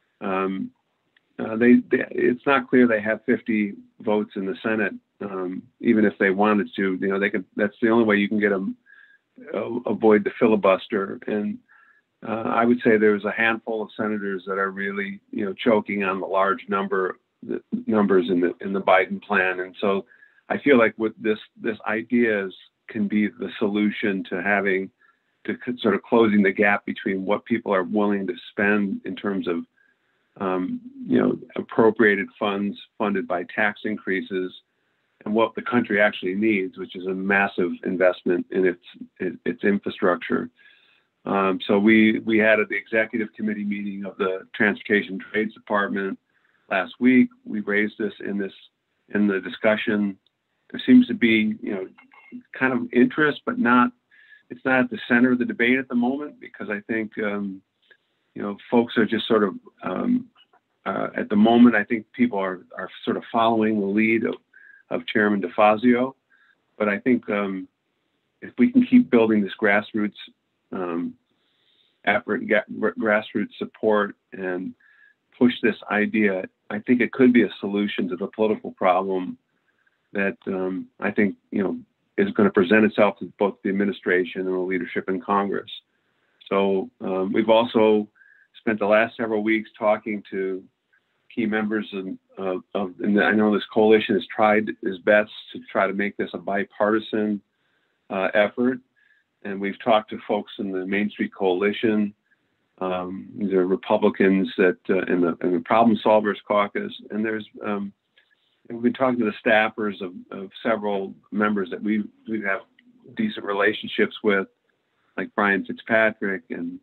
It's not clear they have 50 votes in the Senate, even if they wanted to. They could. That's the only way you can get them avoid the filibuster. And I would say there's a handful of senators that are really, choking on the large numbers in the Biden plan. And so I feel like with this ideas can be the solution to sort of closing the gap between what people are willing to spend in terms of, appropriated funds funded by tax increases and what the country actually needs, which is a massive investment in its infrastructure. So we had the executive committee meeting of the Transportation Trades Department last week. We raised this in the discussion. There seems to be, kind of interest, but it's not at the center of the debate at the moment, because I think, folks are just sort of, at the moment, I think people are sort of following the lead of Chairman DeFazio. But I think if we can keep building this grassroots effort, grassroots support, and push this idea, I think it could be a solution to the political problem that I think, is going to present itself to both the administration and the leadership in Congress. So we've also spent the last several weeks talking to key members and I know this coalition has tried its best to try to make this a bipartisan effort. And we've talked to folks in the Main Street Coalition. These are Republicans that in the Problem Solvers Caucus, and we've been talking to the staffers of several members that we have decent relationships with, like Brian Fitzpatrick and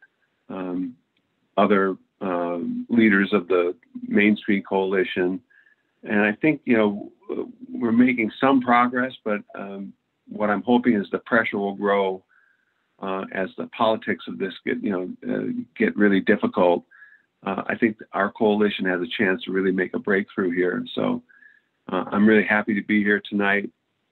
other leaders of the Main Street Coalition. And I think, we're making some progress, but what I'm hoping is the pressure will grow as the politics of this get really difficult. I think our coalition has a chance to really make a breakthrough here. So I'm really happy to be here tonight.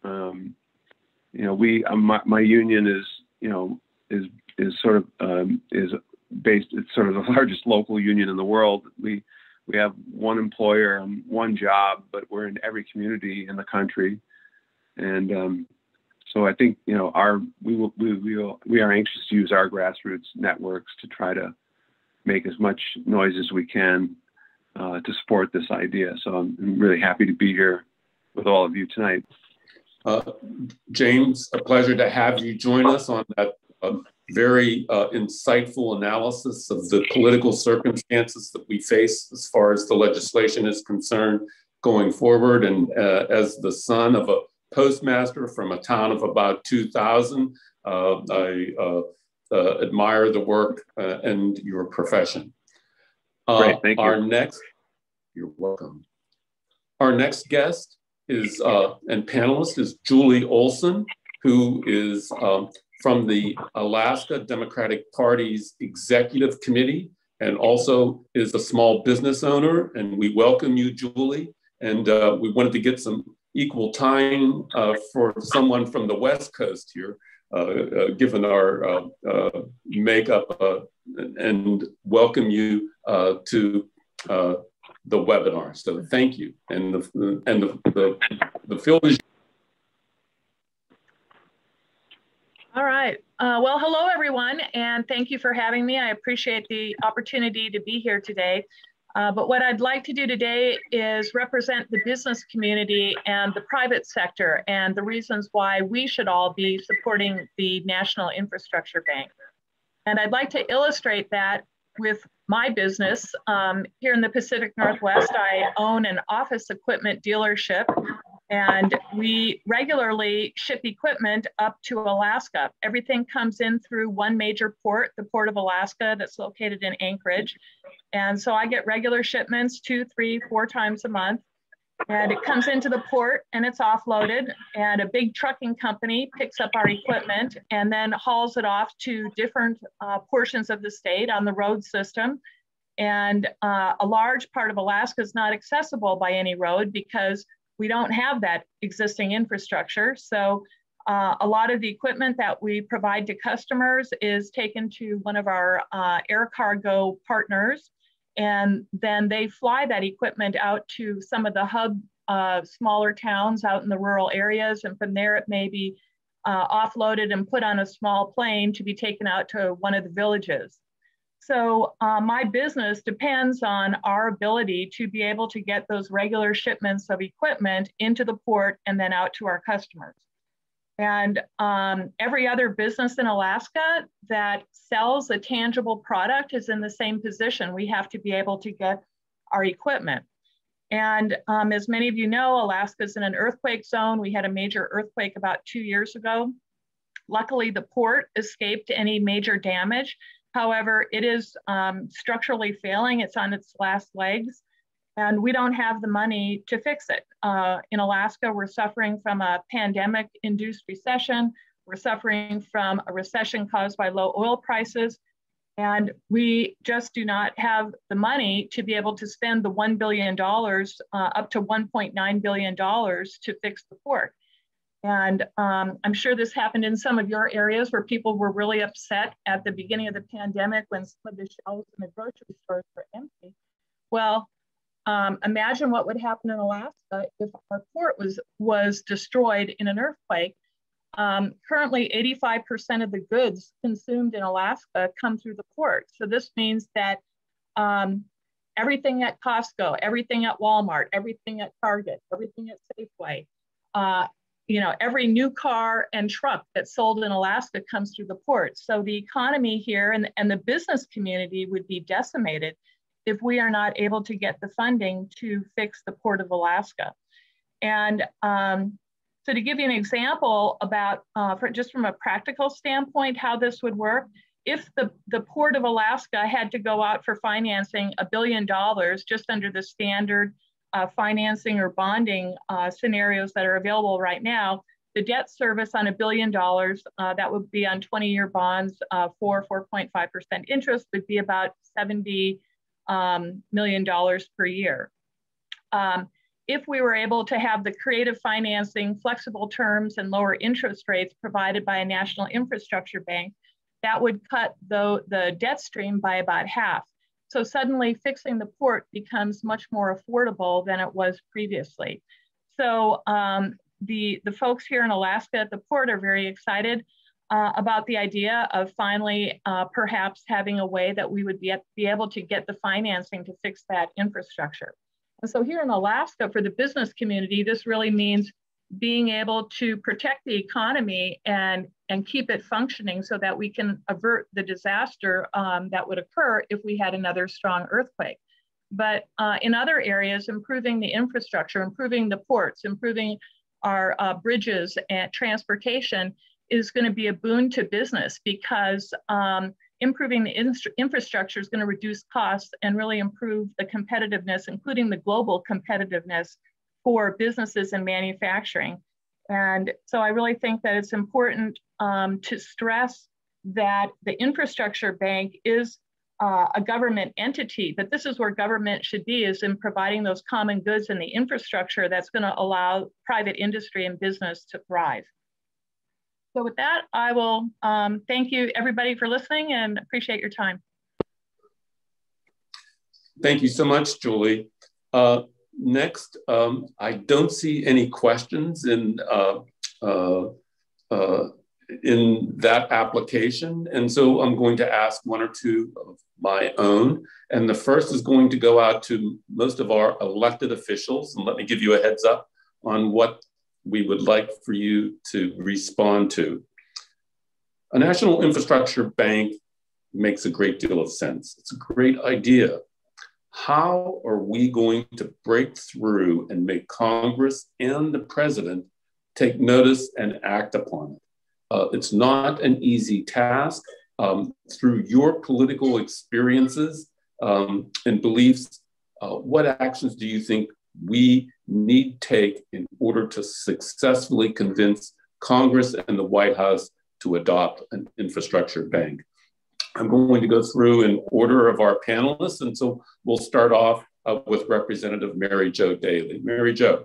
My union is sort of based. It's sort of the largest local union in the world. We have one employer and one job, but we're in every community in the country, and so I think we are anxious to use our grassroots networks to try to make as much noise as we can to support this idea. So I'm really happy to be here with all of you tonight. James, a pleasure to have you join us on that very insightful analysis of the political circumstances that we face as far as the legislation is concerned going forward. And as the son of a postmaster from a town of about 2,000, I admire the work and your profession. Great, thank you. You're welcome. Our next guest is and panelist is Julie Olson, who is from the Alaska Democratic Party's Executive Committee and also is a small business owner. And we welcome you, Julie. And we wanted to get some equal time for someone from the West Coast here, given our makeup, and welcome you to the webinar. So thank you. And the field is. All right. Well, hello, everyone, and thank you for having me. I appreciate the opportunity to be here today. But what I'd like to do today is represent the business community and the private sector and the reasons why we should all be supporting the National Infrastructure Bank. And I'd like to illustrate that with my business. Here in the Pacific Northwest, I own an office equipment dealership, and we regularly ship equipment up to Alaska. Everything comes in through one major port, the Port of Alaska, that's located in Anchorage. And so I get regular shipments 2, 3, 4 times a month. And it comes into the port and it's offloaded, and a big trucking company picks up our equipment and then hauls it off to different portions of the state on the road system. And a large part of Alaska is not accessible by any road because we don't have that existing infrastructure. So a lot of the equipment that we provide to customers is taken to one of our air cargo partners, and then they fly that equipment out to some of the hub smaller towns out in the rural areas. And from there, it may be offloaded and put on a small plane to be taken out to one of the villages. So my business depends on our ability to be able to get those regular shipments of equipment into the port and then out to our customers. And every other business in Alaska that sells a tangible product is in the same position. We have to be able to get our equipment. And as many of you know, Alaska is in an earthquake zone. We had a major earthquake about 2 years ago. Luckily, the port escaped any major damage. However, it is structurally failing. It's on its last legs, and we don't have the money to fix it. In Alaska, we're suffering from a pandemic-induced recession. We're suffering from a recession caused by low oil prices, and we just do not have the money to be able to spend the $1 billion up to $1.9 billion to fix the port. And I'm sure this happened in some of your areas where people were really upset at the beginning of the pandemic when some of the shelves in the grocery stores were empty. Well, imagine what would happen in Alaska if our port was destroyed in an earthquake. Currently, 85% of the goods consumed in Alaska come through the port. So this means that everything at Costco, everything at Walmart, everything at Target, everything at Safeway, you know, every new car and truck that's sold in Alaska comes through the port. So the economy here and the business community would be decimated if we are not able to get the funding to fix the Port of Alaska. And so to give you an example about, just from a practical standpoint, how this would work, if the Port of Alaska had to go out for financing $1 billion just under the standard financing or bonding scenarios that are available right now, the debt service on $1 billion, that would be on 20-year bonds, 4.5% interest, would be about $70 million per year. If we were able to have the creative financing, flexible terms, and lower interest rates provided by a national infrastructure bank, that would cut the debt stream by about half. So suddenly fixing the port becomes much more affordable than it was previously. So the folks here in Alaska at the port are very excited about the idea of finally perhaps having a way that we would be able to get the financing to fix that infrastructure. And so here in Alaska, for the business community, this really means being able to protect the economy and keep it functioning so that we can avert the disaster that would occur if we had another strong earthquake. But in other areas, improving the infrastructure, improving the ports, improving our bridges and transportation is going to be a boon to business because improving the infrastructure is going to reduce costs and really improve the competitiveness, including the global competitiveness for businesses and manufacturing. And so I really think that it's important to stress that the infrastructure bank is a government entity, but this is where government should be, is in providing those common goods and the infrastructure that's going to allow private industry and business to thrive. So with that, I will thank you everybody for listening and appreciate your time. Thank you so much, Julie. Next, I don't see any questions in that application. And so I'm going to ask one or two of my own. And the first is going to go out to most of our elected officials. And let me give you a heads up on what we would like for you to respond to. A national infrastructure bank makes a great deal of sense. It's a great idea. How are we going to break through and make Congress and the president take notice and act upon it? It's not an easy task. Through your political experiences and beliefs, what actions do you think we need to take in order to successfully convince Congress and the White House to adopt an infrastructure bank? I'm going to go through in order of our panelists, and so we'll start off with Representative Mary Jo Daley. Mary Jo.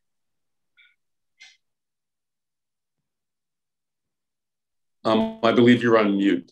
I believe you're on mute.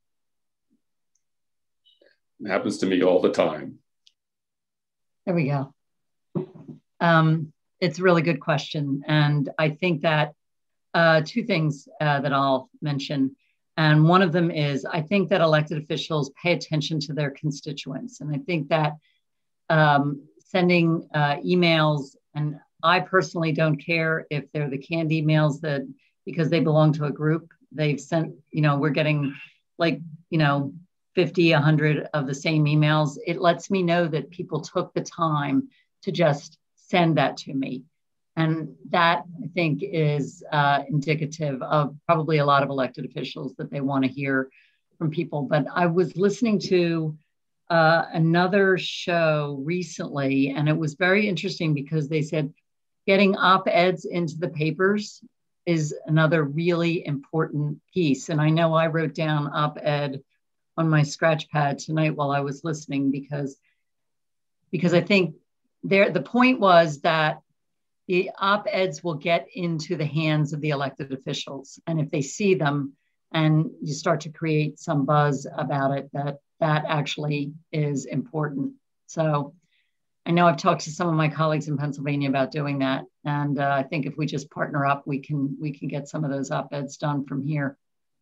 It happens to me all the time. There we go. It's a really good question. And I think that two things that I'll mention. And one of them is, I think that elected officials pay attention to their constituents. And I think that sending emails, and I personally don't care if they're the canned emails that, because they belong to a group, they've sent, we're getting like, 50, 100 of the same emails. It lets me know that people took the time to just send that to me. And that, I think, is indicative of probably a lot of elected officials that they want to hear from people. But I was listening to another show recently, and it was very interesting because they said getting op-eds into the papers is another really important piece. And I know I wrote down op-ed on my scratch pad tonight while I was listening because I think the point was that the op-eds will get into the hands of the elected officials. And if they see them and you start to create some buzz about it, that actually is important. So I know I've talked to some of my colleagues in Pennsylvania about doing that. And I think if we just partner up, we can get some of those op-eds done from here.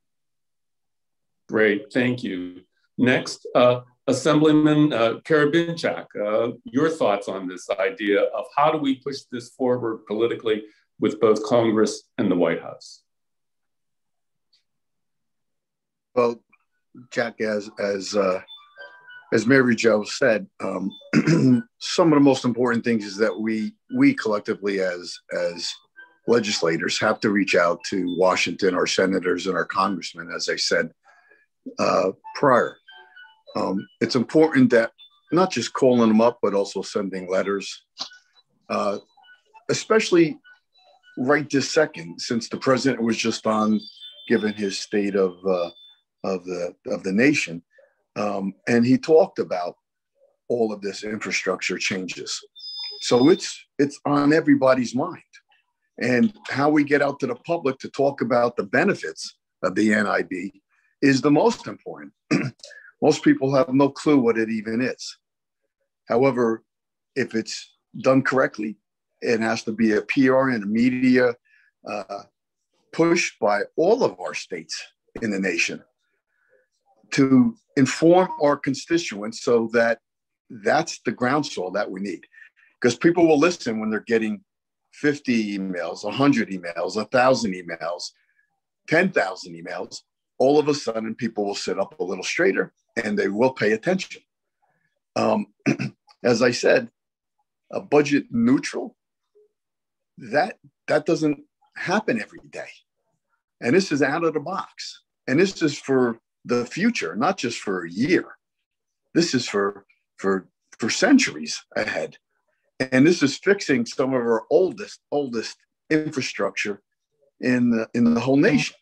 Great, thank you. Next, Assemblyman Karabinchak, your thoughts on this idea of how do we push this forward politically with both Congress and the White House? Well, Jack, as Mary Jo said, some of the most important things is that we collectively as legislators have to reach out to Washington, our senators and our congressmen, as I said prior. It's important that not just calling them up, but also sending letters, especially right this second, since the president was just on giving his state of the nation, and he talked about all of this infrastructure changes. So it's on everybody's mind, and how we get out to the public to talk about the benefits of the NIB is the most important. Most people have no clue what it even is. However, if it's done correctly, it has to be a PR and a media push by all of our states in the nation to inform our constituents, so that that's the groundswell that we need. Because people will listen when they're getting 50 emails, 100 emails, 1,000 emails, 10,000 emails. All of a sudden, people will sit up a little straighter and they will pay attention. As I said, a budget neutral, that doesn't happen every day. And this is out of the box. And this is for the future, not just for a year. This is for centuries ahead. And this is fixing some of our oldest infrastructure in the whole nation.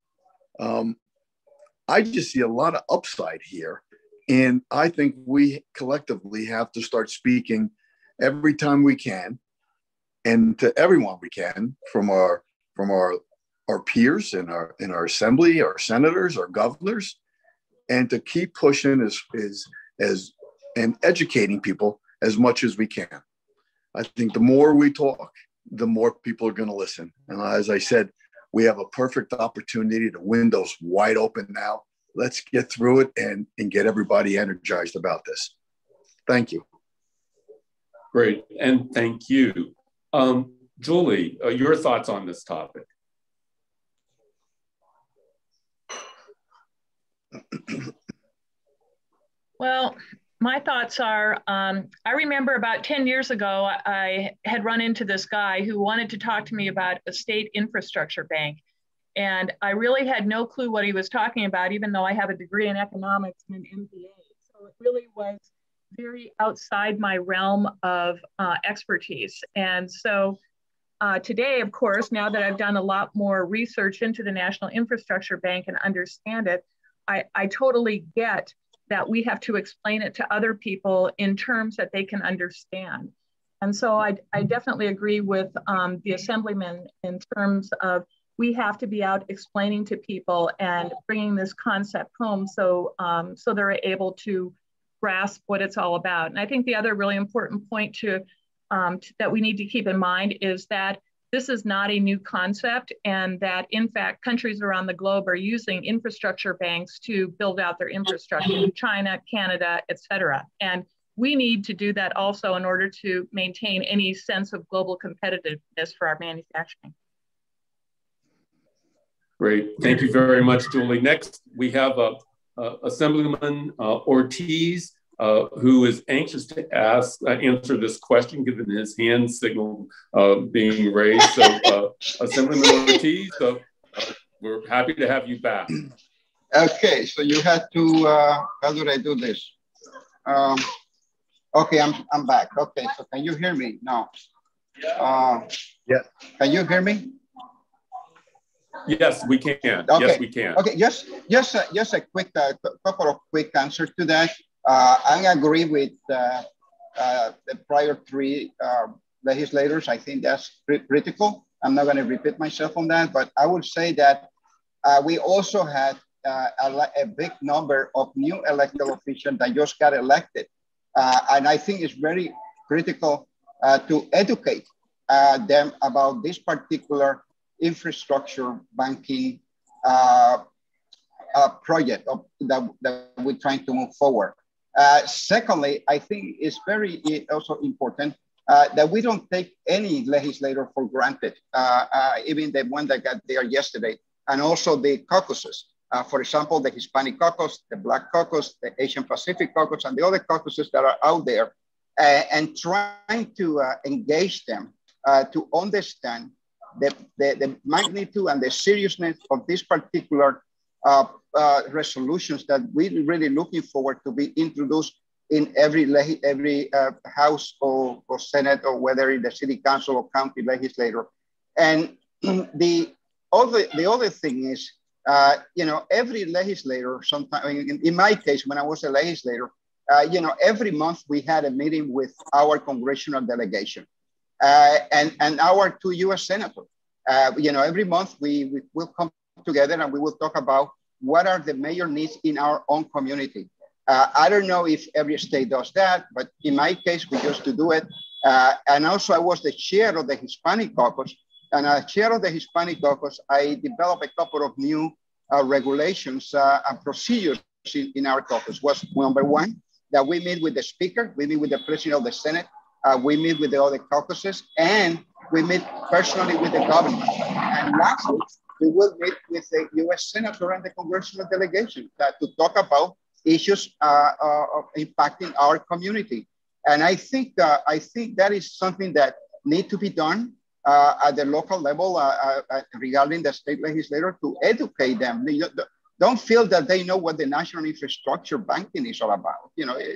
I just see a lot of upside here. And I think we collectively have to start speaking every time we can, and to everyone we can, from our peers in our assembly, our senators, our governors, and to keep pushing and educating people as much as we can. I think the more we talk, the more people are going to listen. And as I said, we have a perfect opportunity. The window's wide open now. Let's get through it and get everybody energized about this. Thank you. Great, and thank you. Julie, your thoughts on this topic? Well, my thoughts are, I remember about 10 years ago, I had run into this guy who wanted to talk to me about a state infrastructure bank. And I really had no clue what he was talking about, even though I have a degree in economics and an MBA. So it really was very outside my realm of expertise. And so today, of course, now that I've done a lot more research into the National Infrastructure Bank and understand it, I totally get that we have to explain it to other people in terms that they can understand. And so I definitely agree with the Assemblyman in terms of we have to be out explaining to people and bringing this concept home so they're able to grasp what it's all about. And I think the other really important point that we need to keep in mind is that this is not a new concept, and that in fact, countries around the globe are using infrastructure banks to build out their infrastructure, China, Canada, et cetera. And we need to do that also in order to maintain any sense of global competitiveness for our manufacturing. Great, thank you very much, Julie. Next, we have Assemblyman Ortiz, who is anxious to answer this question, given his hand signal being raised. So, Assemblyman Ortiz, we're happy to have you back. Okay, so you had to, how do I do this? Okay, I'm back. Okay, so can you hear me now? Yeah. Can you hear me? Yes, we can. Okay. Yes, we can. Okay, just a quick couple of quick answers to that. I agree with the prior three legislators. I think that's critical. I'm not going to repeat myself on that, but I would say that we also had a big number of new elected officials that just got elected. And I think it's very critical to educate them about this particular infrastructure banking project that we're trying to move forward. Secondly, I think it's very also important that we don't take any legislator for granted, even the one that got there yesterday, and also the caucuses. For example, the Hispanic caucus, the Black caucus, the Asian Pacific caucus, and the other caucuses that are out there, and trying to engage them to understand the magnitude and the seriousness of this particular resolutions that we're really looking forward to be introduced in every House or Senate, or whether in the City Council or County Legislature. And the other thing is, every legislator, sometimes, in my case, when I was a legislator, every month we had a meeting with our congressional delegation and our two U.S. senators. Every month we will come together and we will talk about what are the major needs in our own community. I don't know if every state does that, but in my case, we used to do it. And also I was the chair of the Hispanic caucus. And as chair of the Hispanic caucus, I developed a couple of new regulations and procedures in our caucus. Was number one, that we meet with the speaker, we meet with the president of the Senate, we meet with the other caucuses, and we meet personally with the government. And lastly, we will meet with the U.S. Senator and the congressional delegation to talk about issues impacting our community. And I think that is something that needs to be done at the local level regarding the state legislator, to educate them. Don't feel that they know what the national infrastructure banking is all about.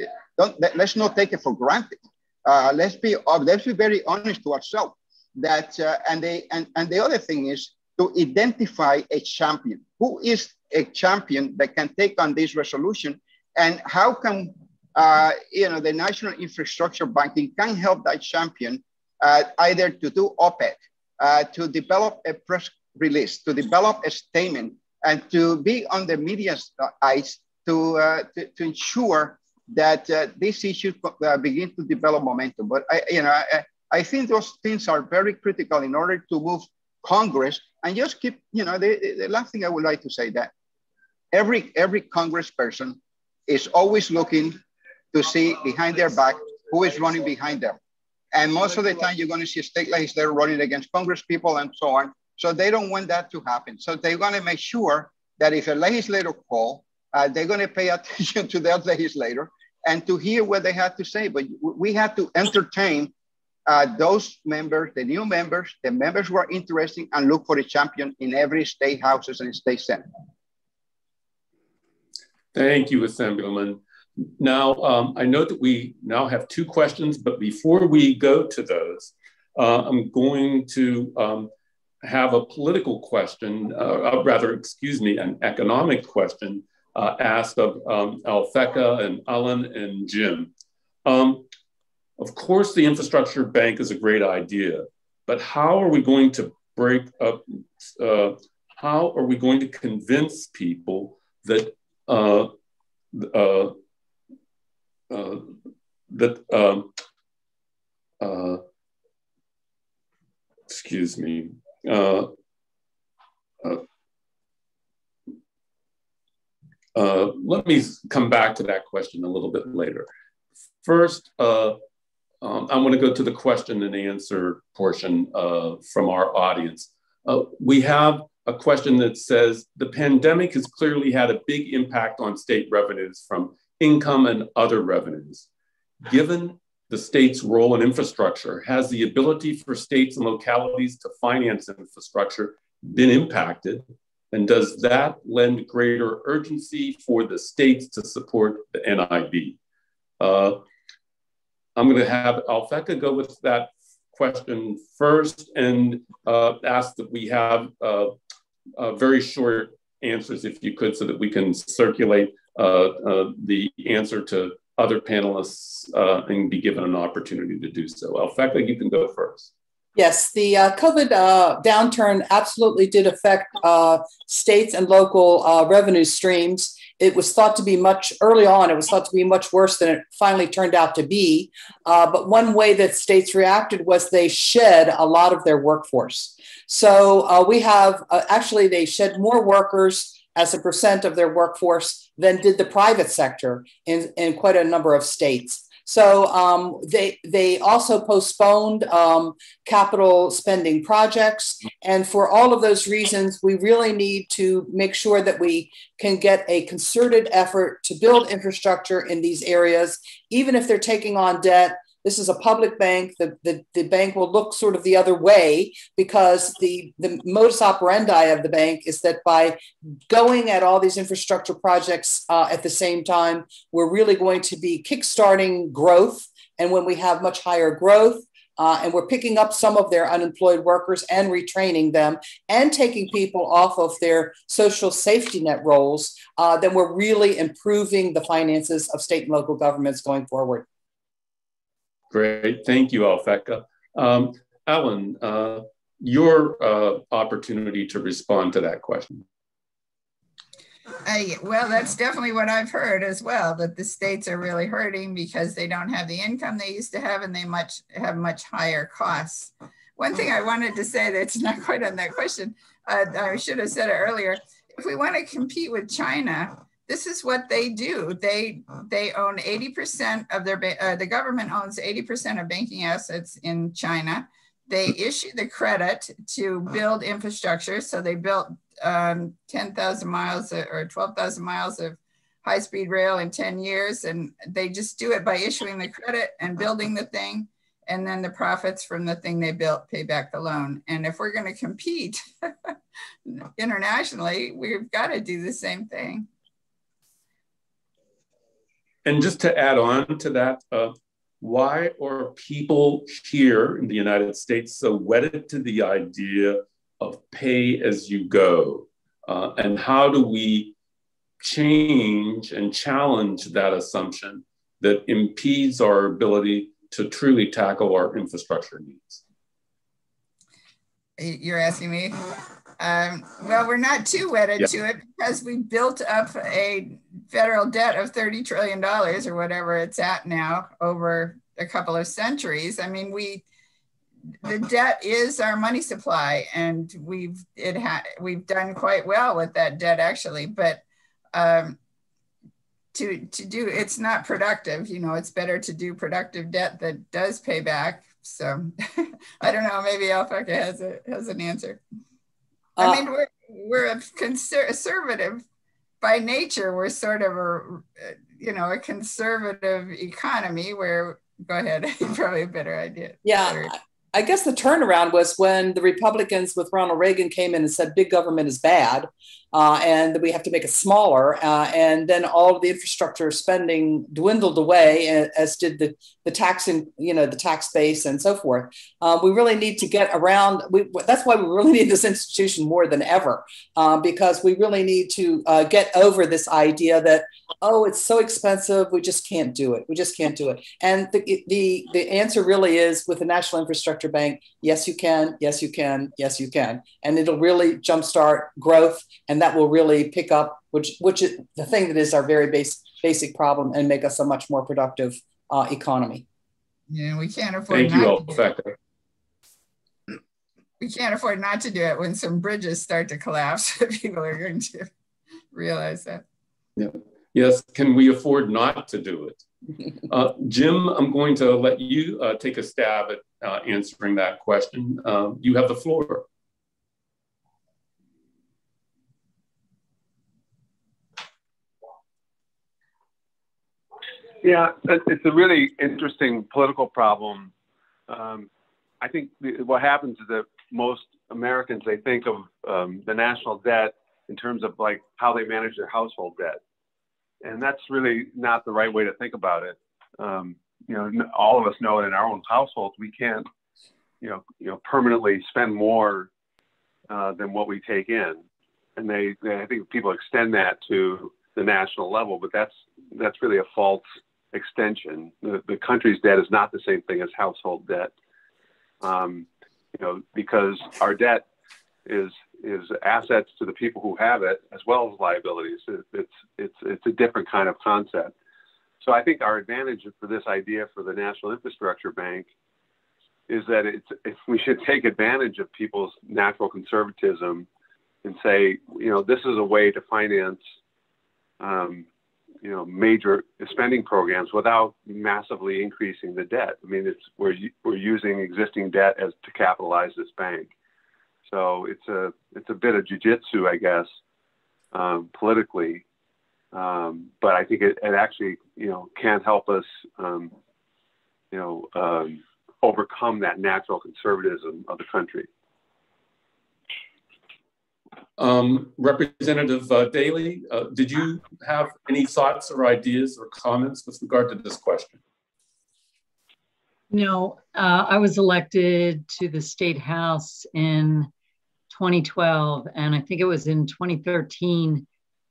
Let's not take it for granted. Let's be very honest to ourselves. That and the other thing is to identify a champion. Who is a champion that can take on this resolution, and how can the national infrastructure banking can help that champion either to do op-ed, to develop a press release, to develop a statement, and to be on the media's eyes to ensure that these issues begin to develop momentum. But I think those things are very critical in order to move Congress and just keep, the last thing I would like to say, that every congressperson is always looking to see behind their back who is running behind them. And most of the time you're going to see a state legislator running against Congress people and so on. So they don't want that to happen. So they're going to make sure that if a legislator calls, they're going to pay attention to that legislator and to hear what they have to say. But we have to entertain those members, the new members, the members who are interested, and look for a champion in every state houses and state senate. Thank you, Assemblyman. Now, I know that we now have two questions, but before we go to those, I'm going to have a political question, an economic question asked of Alphecca and Alan and Jim. Of course, the infrastructure bank is a great idea, but how are we going to break up, how are we going to convince people that excuse me. Let me come back to that question a little bit later. First, I want to go to the question and answer portion from our audience. We have a question that says, the pandemic has clearly had a big impact on state revenues from income and other revenues. Given the state's role in infrastructure, has the ability for states and localities to finance infrastructure been impacted? And does that lend greater urgency for the states to support the NIB? I'm going to have Alphecca go with that question first and ask that we have very short answers, if you could, so that we can circulate the answer to other panelists and be given an opportunity to do so. Alphecca, you can go first. Yes, the COVID downturn absolutely did affect states and local revenue streams. It was thought to be early on, it was thought to be much worse than it finally turned out to be. But one way that states reacted was they shed a lot of their workforce. So we have, actually they shed more workers as a percent of their workforce than did the private sector in quite a number of states. So they also postponed capital spending projects. And for all of those reasons, we really need to make sure that we can get a concerted effort to build infrastructure in these areas, even if they're taking on debt. This is a public bank. The bank will look sort of the other way because the modus operandi of the bank is that by going at all these infrastructure projects at the same time, we're really going to be kickstarting growth. And when we have much higher growth, and we're picking up some of their unemployed workers and retraining them and taking people off of their social safety net roles, then we're really improving the finances of state and local governments going forward. Great, thank you, Alphecca. Alan, your opportunity to respond to that question. Well, that's definitely what I've heard as well, that the states are really hurting because they don't have the income they used to have and they have much higher costs. One thing I wanted to say that's not quite on that question, I should have said it earlier. If we want to compete with China, this is what they do. They own 80% of their, the government owns 80% of banking assets in China. They issue the credit to build infrastructure. So they built 10,000 miles or 12,000 miles of high-speed rail in 10 years. And they just do it by issuing the credit and building the thing. And then the profits from the thing they built pay back the loan. And if we're going to compete internationally, we've got to do the same thing. And just to add on to that, why are people here in the United States so wedded to the idea of pay as you go? And how do we change and challenge that assumption that impedes our ability to truly tackle our infrastructure needs? You're asking me? Well, we're not too wedded to it because we built up a federal debt of $30 trillion or whatever it's at now over a couple of centuries. I mean, the debt is our money supply, and we've done quite well with that debt actually, but it's not productive. You know, it's better to do productive debt that does pay back. So I don't know, maybe Alphecca has an answer. I mean, we're a conservative by nature. We're sort of a conservative economy where, go ahead, probably a better idea. Yeah, I guess the turnaround was when the Republicans with Ronald Reagan came in and said big government is bad and that we have to make it smaller. And then all of the infrastructure spending dwindled away, as did the taxing, the tax base and so forth. We really need to get around. That's why we really need this institution more than ever, because we really need to get over this idea that, oh, it's so expensive, we just can't do it. We just can't do it. And the answer really is, with the National Infrastructure Bank, yes, you can, yes, you can, yes, you can. And it'll really jumpstart growth, and that will really pick up, which is the thing that is our very basic problem, and make us a much more productive economy. Yeah, we can't afford. Thank you, Alphecca. We can't afford not to do it when some bridges start to collapse. People are going to realize that. Yeah. Yes, can we afford not to do it? Jim, I'm going to let you take a stab at answering that question. You have the floor. Yeah, it's a really interesting political problem. I think what happens is that most Americans, they think of the national debt in terms of like how they manage their household debt. And that's really not the right way to think about it. You know, all of us know in our own households, we can't, you know, permanently spend more than what we take in. And I think people extend that to the national level, but that's really a false extension. The country's debt is not the same thing as household debt. You know, because our debt is assets to the people who have it as well as liabilities. It's a different kind of concept. So I think our advantage for this idea for the National Infrastructure Bank is that we should take advantage of people's natural conservatism and say, you know, this is a way to finance, you know, major spending programs without massively increasing the debt. I mean, we're using existing debt to capitalize this bank. So it's a bit of jujitsu, I guess, politically, but I think it actually, you know, can help us, you know, overcome that natural conservatism of the country. Representative Daley, did you have any thoughts or ideas or comments with regard to this question? No, I was elected to the State House in 2012, and I think it was in 2013,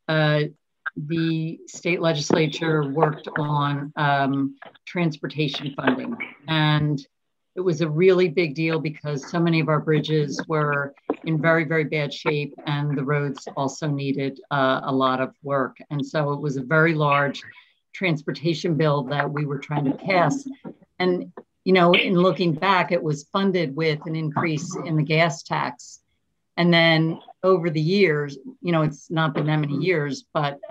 the state legislature worked on transportation funding. And it was a really big deal because so many of our bridges were in very, very bad shape, and the roads also needed a lot of work. And so it was a very large transportation bill that we were trying to pass. And, you know, in looking back, it was funded with an increase in the gas tax. And then over the years, you know, it's not been that many years, but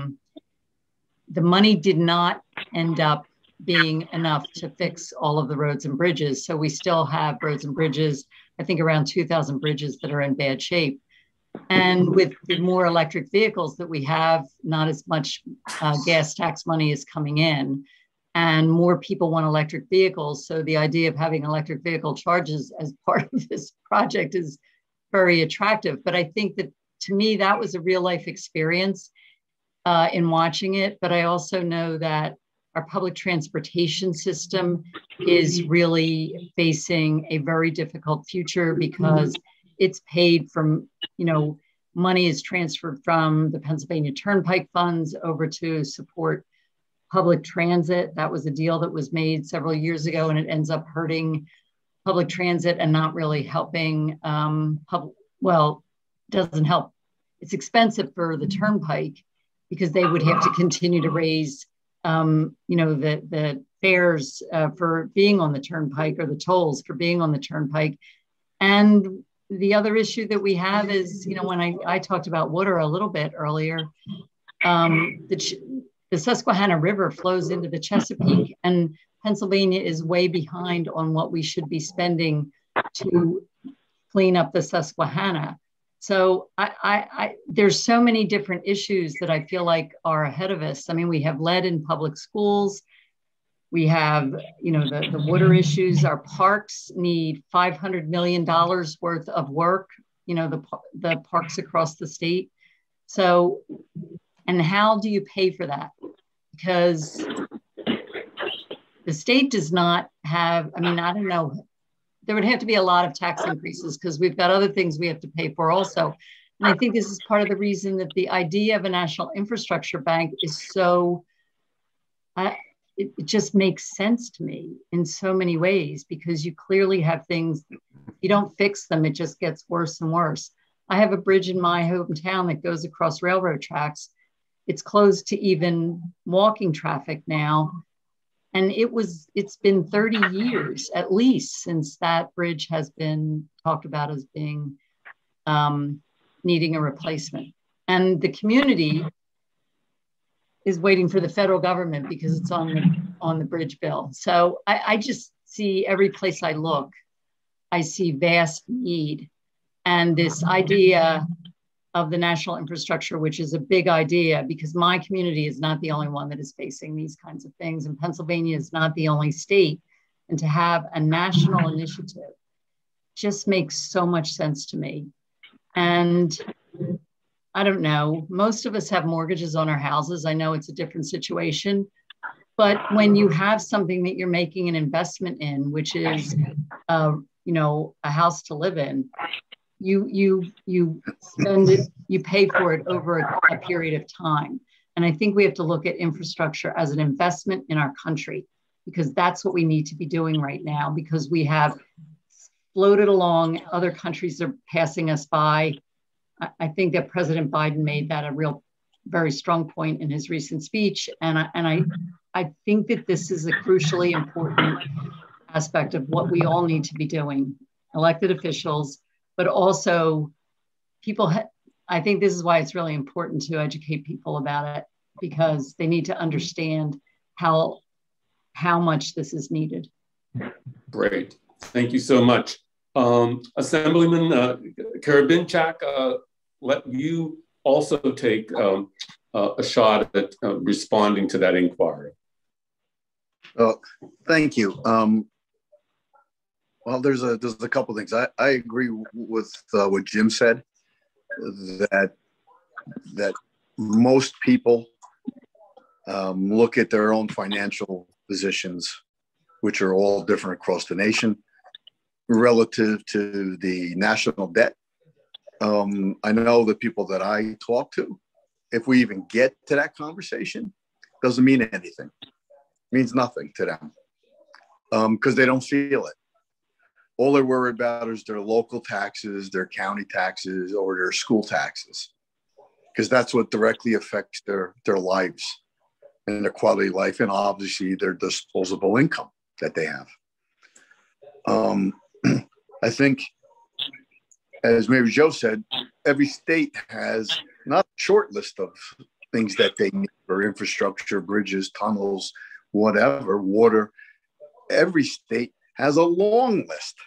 the money did not end up being enough to fix all of the roads and bridges. So we still have roads and bridges, I think around 2,000 bridges that are in bad shape. And with the more electric vehicles that we have, not as much gas tax money is coming in, and more people want electric vehicles. So the idea of having electric vehicle charges as part of this project is very attractive. But I think that, to me, that was a real life experience in watching it. But I also know that our public transportation system is really facing a very difficult future because it's paid from, you know, money is transferred from the Pennsylvania Turnpike funds over to support public transit. That was a deal that was made several years ago, and it ends up hurting public transit and not really helping well, doesn't help. It's expensive for the Turnpike because they would have to continue to raise you know, the fares for being on the Turnpike, or the tolls for being on the Turnpike. And the other issue that we have is, you know, when I talked about water a little bit earlier, the Susquehanna River flows into the Chesapeake, and Pennsylvania is way behind on what we should be spending to clean up the Susquehanna. So there's so many different issues that I feel like are ahead of us. I mean, we have lead in public schools. We have, you know, the water issues. Our parks need $500 million worth of work, you know, the parks across the state. So, and how do you pay for that? Because the state does not have, I mean, I don't know, there would have to be a lot of tax increases because we've got other things we have to pay for also. And I think this is part of the reason that the idea of a national infrastructure bank is so, it just makes sense to me in so many ways, because you clearly have things, you don't fix them, it just gets worse and worse. I have a bridge in my hometown that goes across railroad tracks. It's closed to even walking traffic now. And it's been 30 years at least since that bridge has been talked about as being needing a replacement. And the community is waiting for the federal government because it's on the bridge bill. So I just see every place I look, I see vast need. And this idea of the national infrastructure, which is a big idea because my community is not the only one that is facing these kinds of things. And Pennsylvania is not the only state. And to have a national initiative just makes so much sense to me. And I don't know, most of us have mortgages on our houses. I know it's a different situation, but when you have something that you're making an investment in, which is, a house to live in, you spend it, you pay for it over a period of time. And I think we have to look at infrastructure as an investment in our country, because that's what we need to be doing right now, because we have floated along, other countries are passing us by. I think that President Biden made that a very strong point in his recent speech. And I think that this is a crucially important aspect of what we all need to be doing, elected officials, but also people. I think this is why it's really important to educate people about it, because they need to understand how much this is needed. Great, thank you so much. Assemblyman Karabinchak, let you also take a shot at responding to that inquiry. Thank you. Well, there's a couple things. I agree with what Jim said, that most people look at their own financial positions, which are all different across the nation, relative to the national debt. I know the people that I talk to, if we even get to that conversation, doesn't mean anything. It means nothing to them because they don't feel it. All they're worried about is their local taxes, their county taxes, or their school taxes, because that's what directly affects their lives and their quality of life, and obviously their disposable income that they have. I think, as Mary Jo said, every state has not a short list of things that they need for infrastructure, bridges, tunnels, whatever, water. Every state has a long list.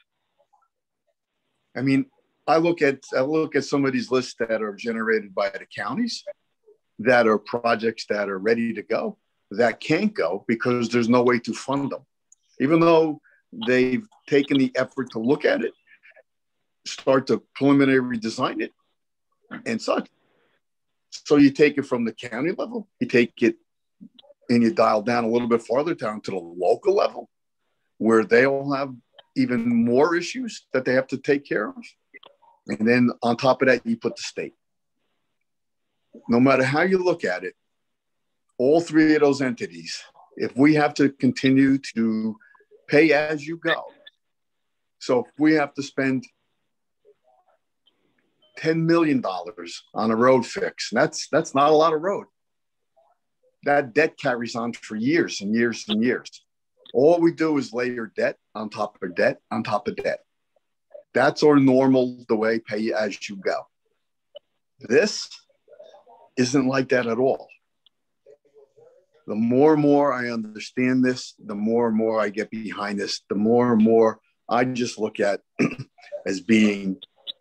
I mean, I look at some of these lists that are generated by the counties, that are projects that are ready to go, that can't go because there's no way to fund them, even though they've taken the effort to look at it, start to preliminary design it, and such. So you take it from the county level, you take it and you dial down a little bit farther down to the local level, where they all have even more issues that they have to take care of. And then on top of that, you put the state. No matter how you look at it, all three of those entities, if we have to continue to pay as you go, so if we have to spend $10 million on a road fix, that's not a lot of road. That debt carries on for years and years and years. All we do is layer debt on top of debt on top of debt. That's our normal, the way pay as you go. This isn't like that at all. The more and more I understand this, the more and more I get behind this, the more and more I just look at as being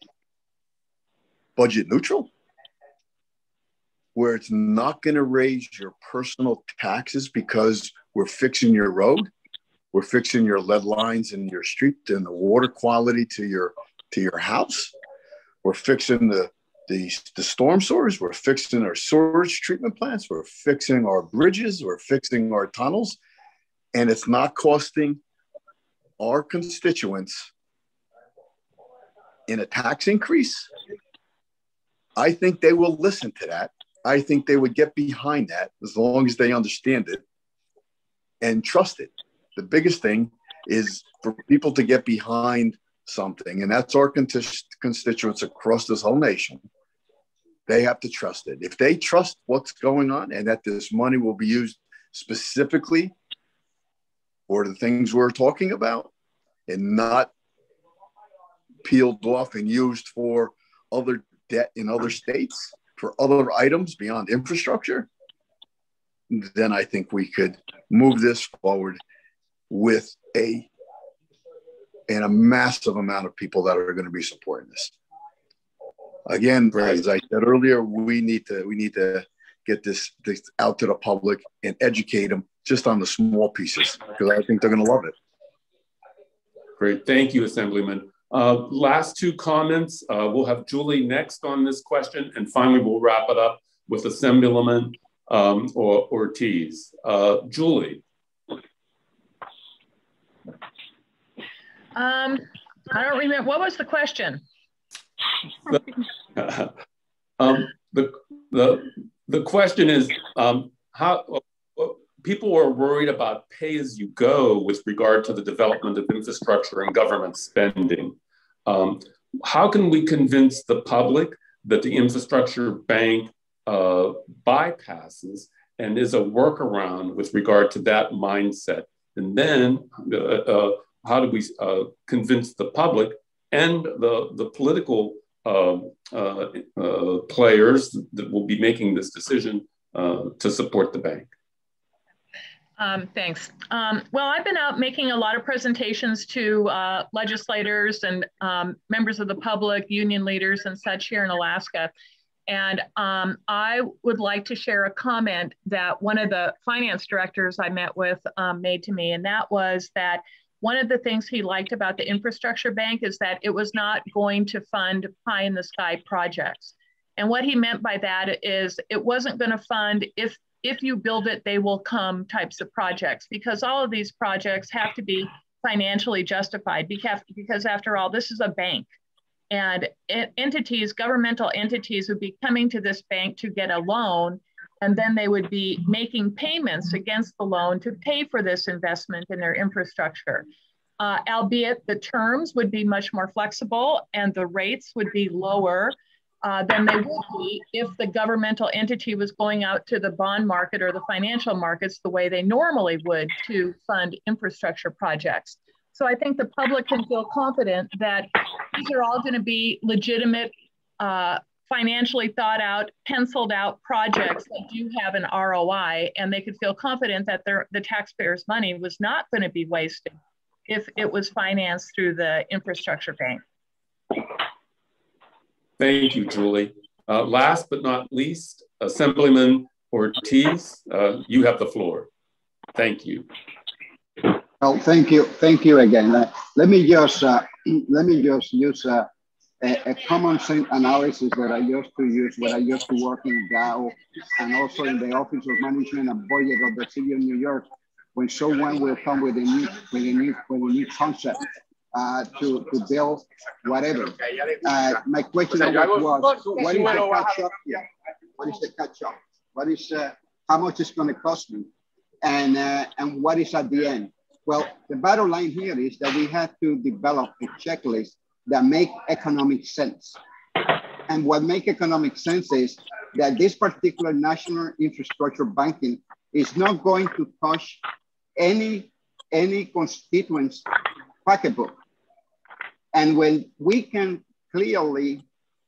budget neutral, where it's not going to raise your personal taxes because we're fixing your road, we're fixing your lead lines in your street and the water quality to your house, we're fixing the storm sewers, we're fixing our sewage treatment plants, we're fixing our bridges, we're fixing our tunnels, and it's not costing our constituents in a tax increase. I think they will listen to that. I think they would get behind that as long as they understand it and trust it. The biggest thing is for people to get behind something, and that's our constituents across this whole nation. They have to trust it. If they trust what's going on and that this money will be used specifically or the things we're talking about and not peeled off and used for other debt in other states for other items beyond infrastructure, then I think we could move this forward with a massive amount of people that are going to be supporting this. Again, as I said earlier, we need to get this out to the public and educate them just on the small pieces, because I think they're going to love it. Great, thank you, Assemblyman. Last two comments. We'll have Julie next on this question, and finally we'll wrap it up with Assemblyman Ortiz. Julie. I don't remember. What was the question? The question is how people are worried about pay-as-you-go with regard to the development of infrastructure and government spending. How can we convince the public that the infrastructure bank bypasses and is a workaround with regard to that mindset? And then how do we convince the public and the political players that will be making this decision to support the bank? Thanks. Well, I've been out making a lot of presentations to legislators and members of the public, union leaders and such here in Alaska. And I would like to share a comment that one of the finance directors I met with made to me, and that was that one of the things he liked about the infrastructure bank is that it was not going to fund pie in the sky projects. And what he meant by that is it wasn't going to fund if you build it, they will come types of projects, because all of these projects have to be financially justified, because after all, this is a bank. And entities, governmental entities would be coming to this bank to get a loan, and then they would be making payments against the loan to pay for this investment in their infrastructure. Albeit the terms would be much more flexible and the rates would be lower than they would be if the governmental entity was going out to the bond market or the financial markets the way they normally would to fund infrastructure projects. So I think the public can feel confident that these are all going to be legitimate, financially thought out, penciled out projects that do have an ROI, and they could feel confident that the taxpayers' money was not going to be wasted if it was financed through the infrastructure bank. Thank you, Julie. Last but not least, Assemblyman Ortiz, you have the floor. Thank you. Well, thank you again. Let me just use a common sense analysis that I used to use when I used to work in Dow and also in the Office of Management and Budget of the City of New York. When someone will come with a new concept to build whatever. My question was, what is the catch-up? Yeah. What is the catch-up? What is how much it's going to cost me, and what is at the end? Well, the bottom line here is that we have to develop a checklist that make economic sense. And what make economic sense is that this particular national infrastructure banking is not going to touch any constituent's pocketbook. And when we can clearly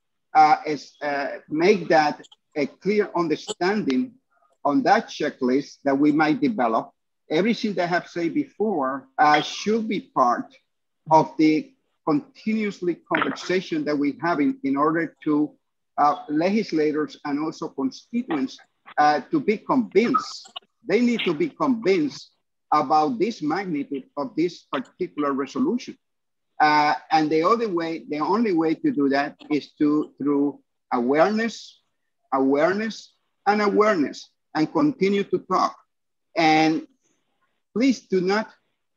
make that a clear understanding on that checklist that we might develop, everything that I have said before should be part of the continuously conversation that we have in order to legislators and also constituents to be convinced. They need to be convinced about this magnitude of this particular resolution. And the only way to do that is through awareness, and continue to talk. And please do not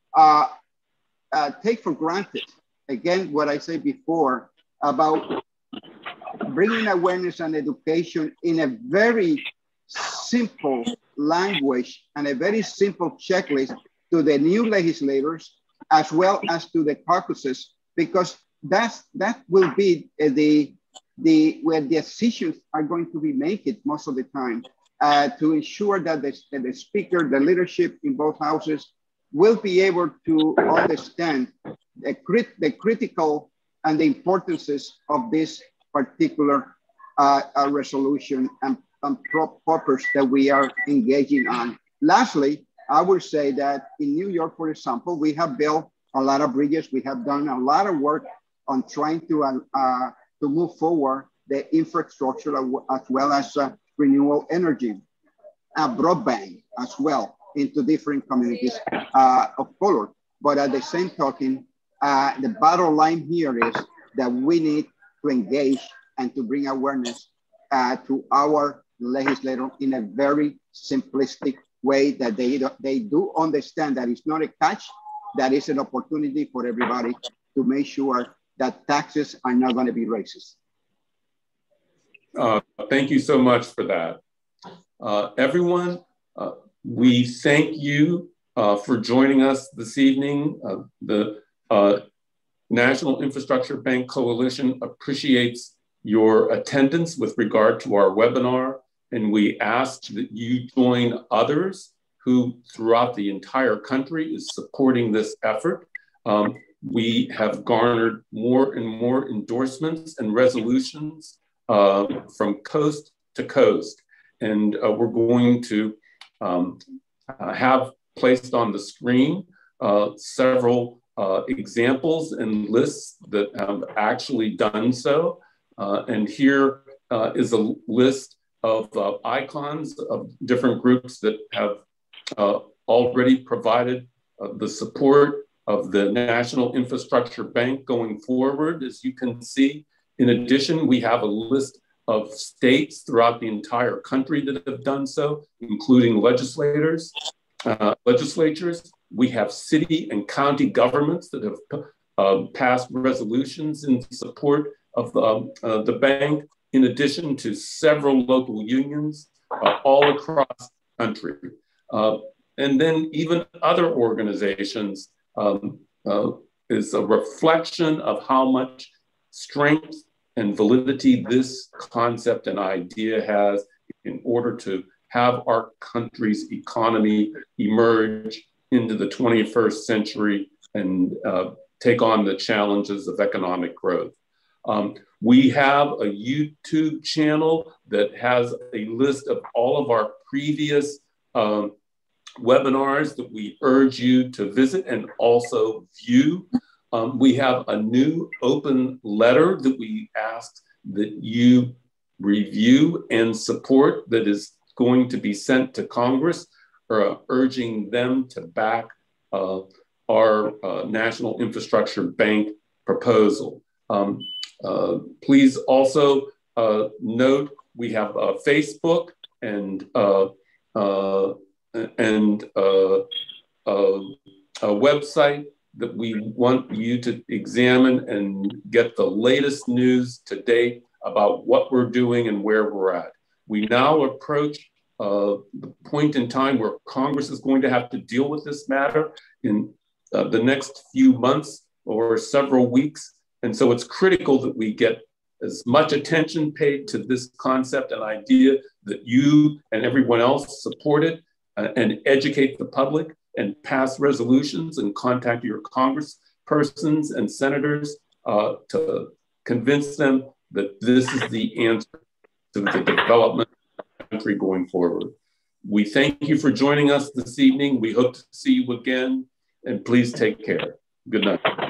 take for granted, again, what I said before about bringing awareness and education in a very simple language and a very simple checklist to the new legislators as well as to the caucuses, because that will be where the decisions are going to be made most of the time to ensure that the speaker, the leadership in both houses, will be able to understand the critical and the importances of this particular resolution and purpose that we are engaging on. Lastly, I would say that in New York, for example, we have built a lot of bridges. We have done a lot of work on trying to move forward the infrastructure as well as renewable energy, broadband as well into different communities of color. But at the same token, the bottom line here is that we need to engage and to bring awareness to our legislators in a very simplistic way that they do understand that it's not a catch, that is an opportunity for everybody to make sure that taxes are not going to be racist. Thank you so much for that. Everyone, we thank you for joining us this evening. The National Infrastructure Bank Coalition appreciates your attendance with regard to our webinar, and we ask that you join others who throughout the entire country is supporting this effort. We have garnered more and more endorsements and resolutions from coast to coast. And we're going to have placed on the screen several examples and lists that have actually done so. And here is a list of icons of different groups that have already provided the support of the National Infrastructure Bank going forward. As you can see, in addition, we have a list of states throughout the entire country that have done so, including legislatures. We have city and county governments that have passed resolutions in support of the bank, in addition to several local unions all across the country. And then even other organizations is a reflection of how much strength and validity this concept and idea has in order to have our country's economy emerge into the 21st century and take on the challenges of economic growth. We have a YouTube channel that has a list of all of our previous webinars that we urge you to visit and also view. We have a new open letter that we ask that you review and support that is going to be sent to Congress, urging them to back our National Infrastructure Bank proposal. Please also note we have a Facebook and a website that we want you to examine and get the latest news to date about what we're doing and where we're at. We now approach the point in time where Congress is going to have to deal with this matter in the next few months or several weeks. And so it's critical that we get as much attention paid to this concept and idea, that you and everyone else support it and educate the public and pass resolutions and contact your congresspersons and senators to convince them that this is the answer to the development of the country going forward. We thank you for joining us this evening. We hope to see you again, and please take care. Good night.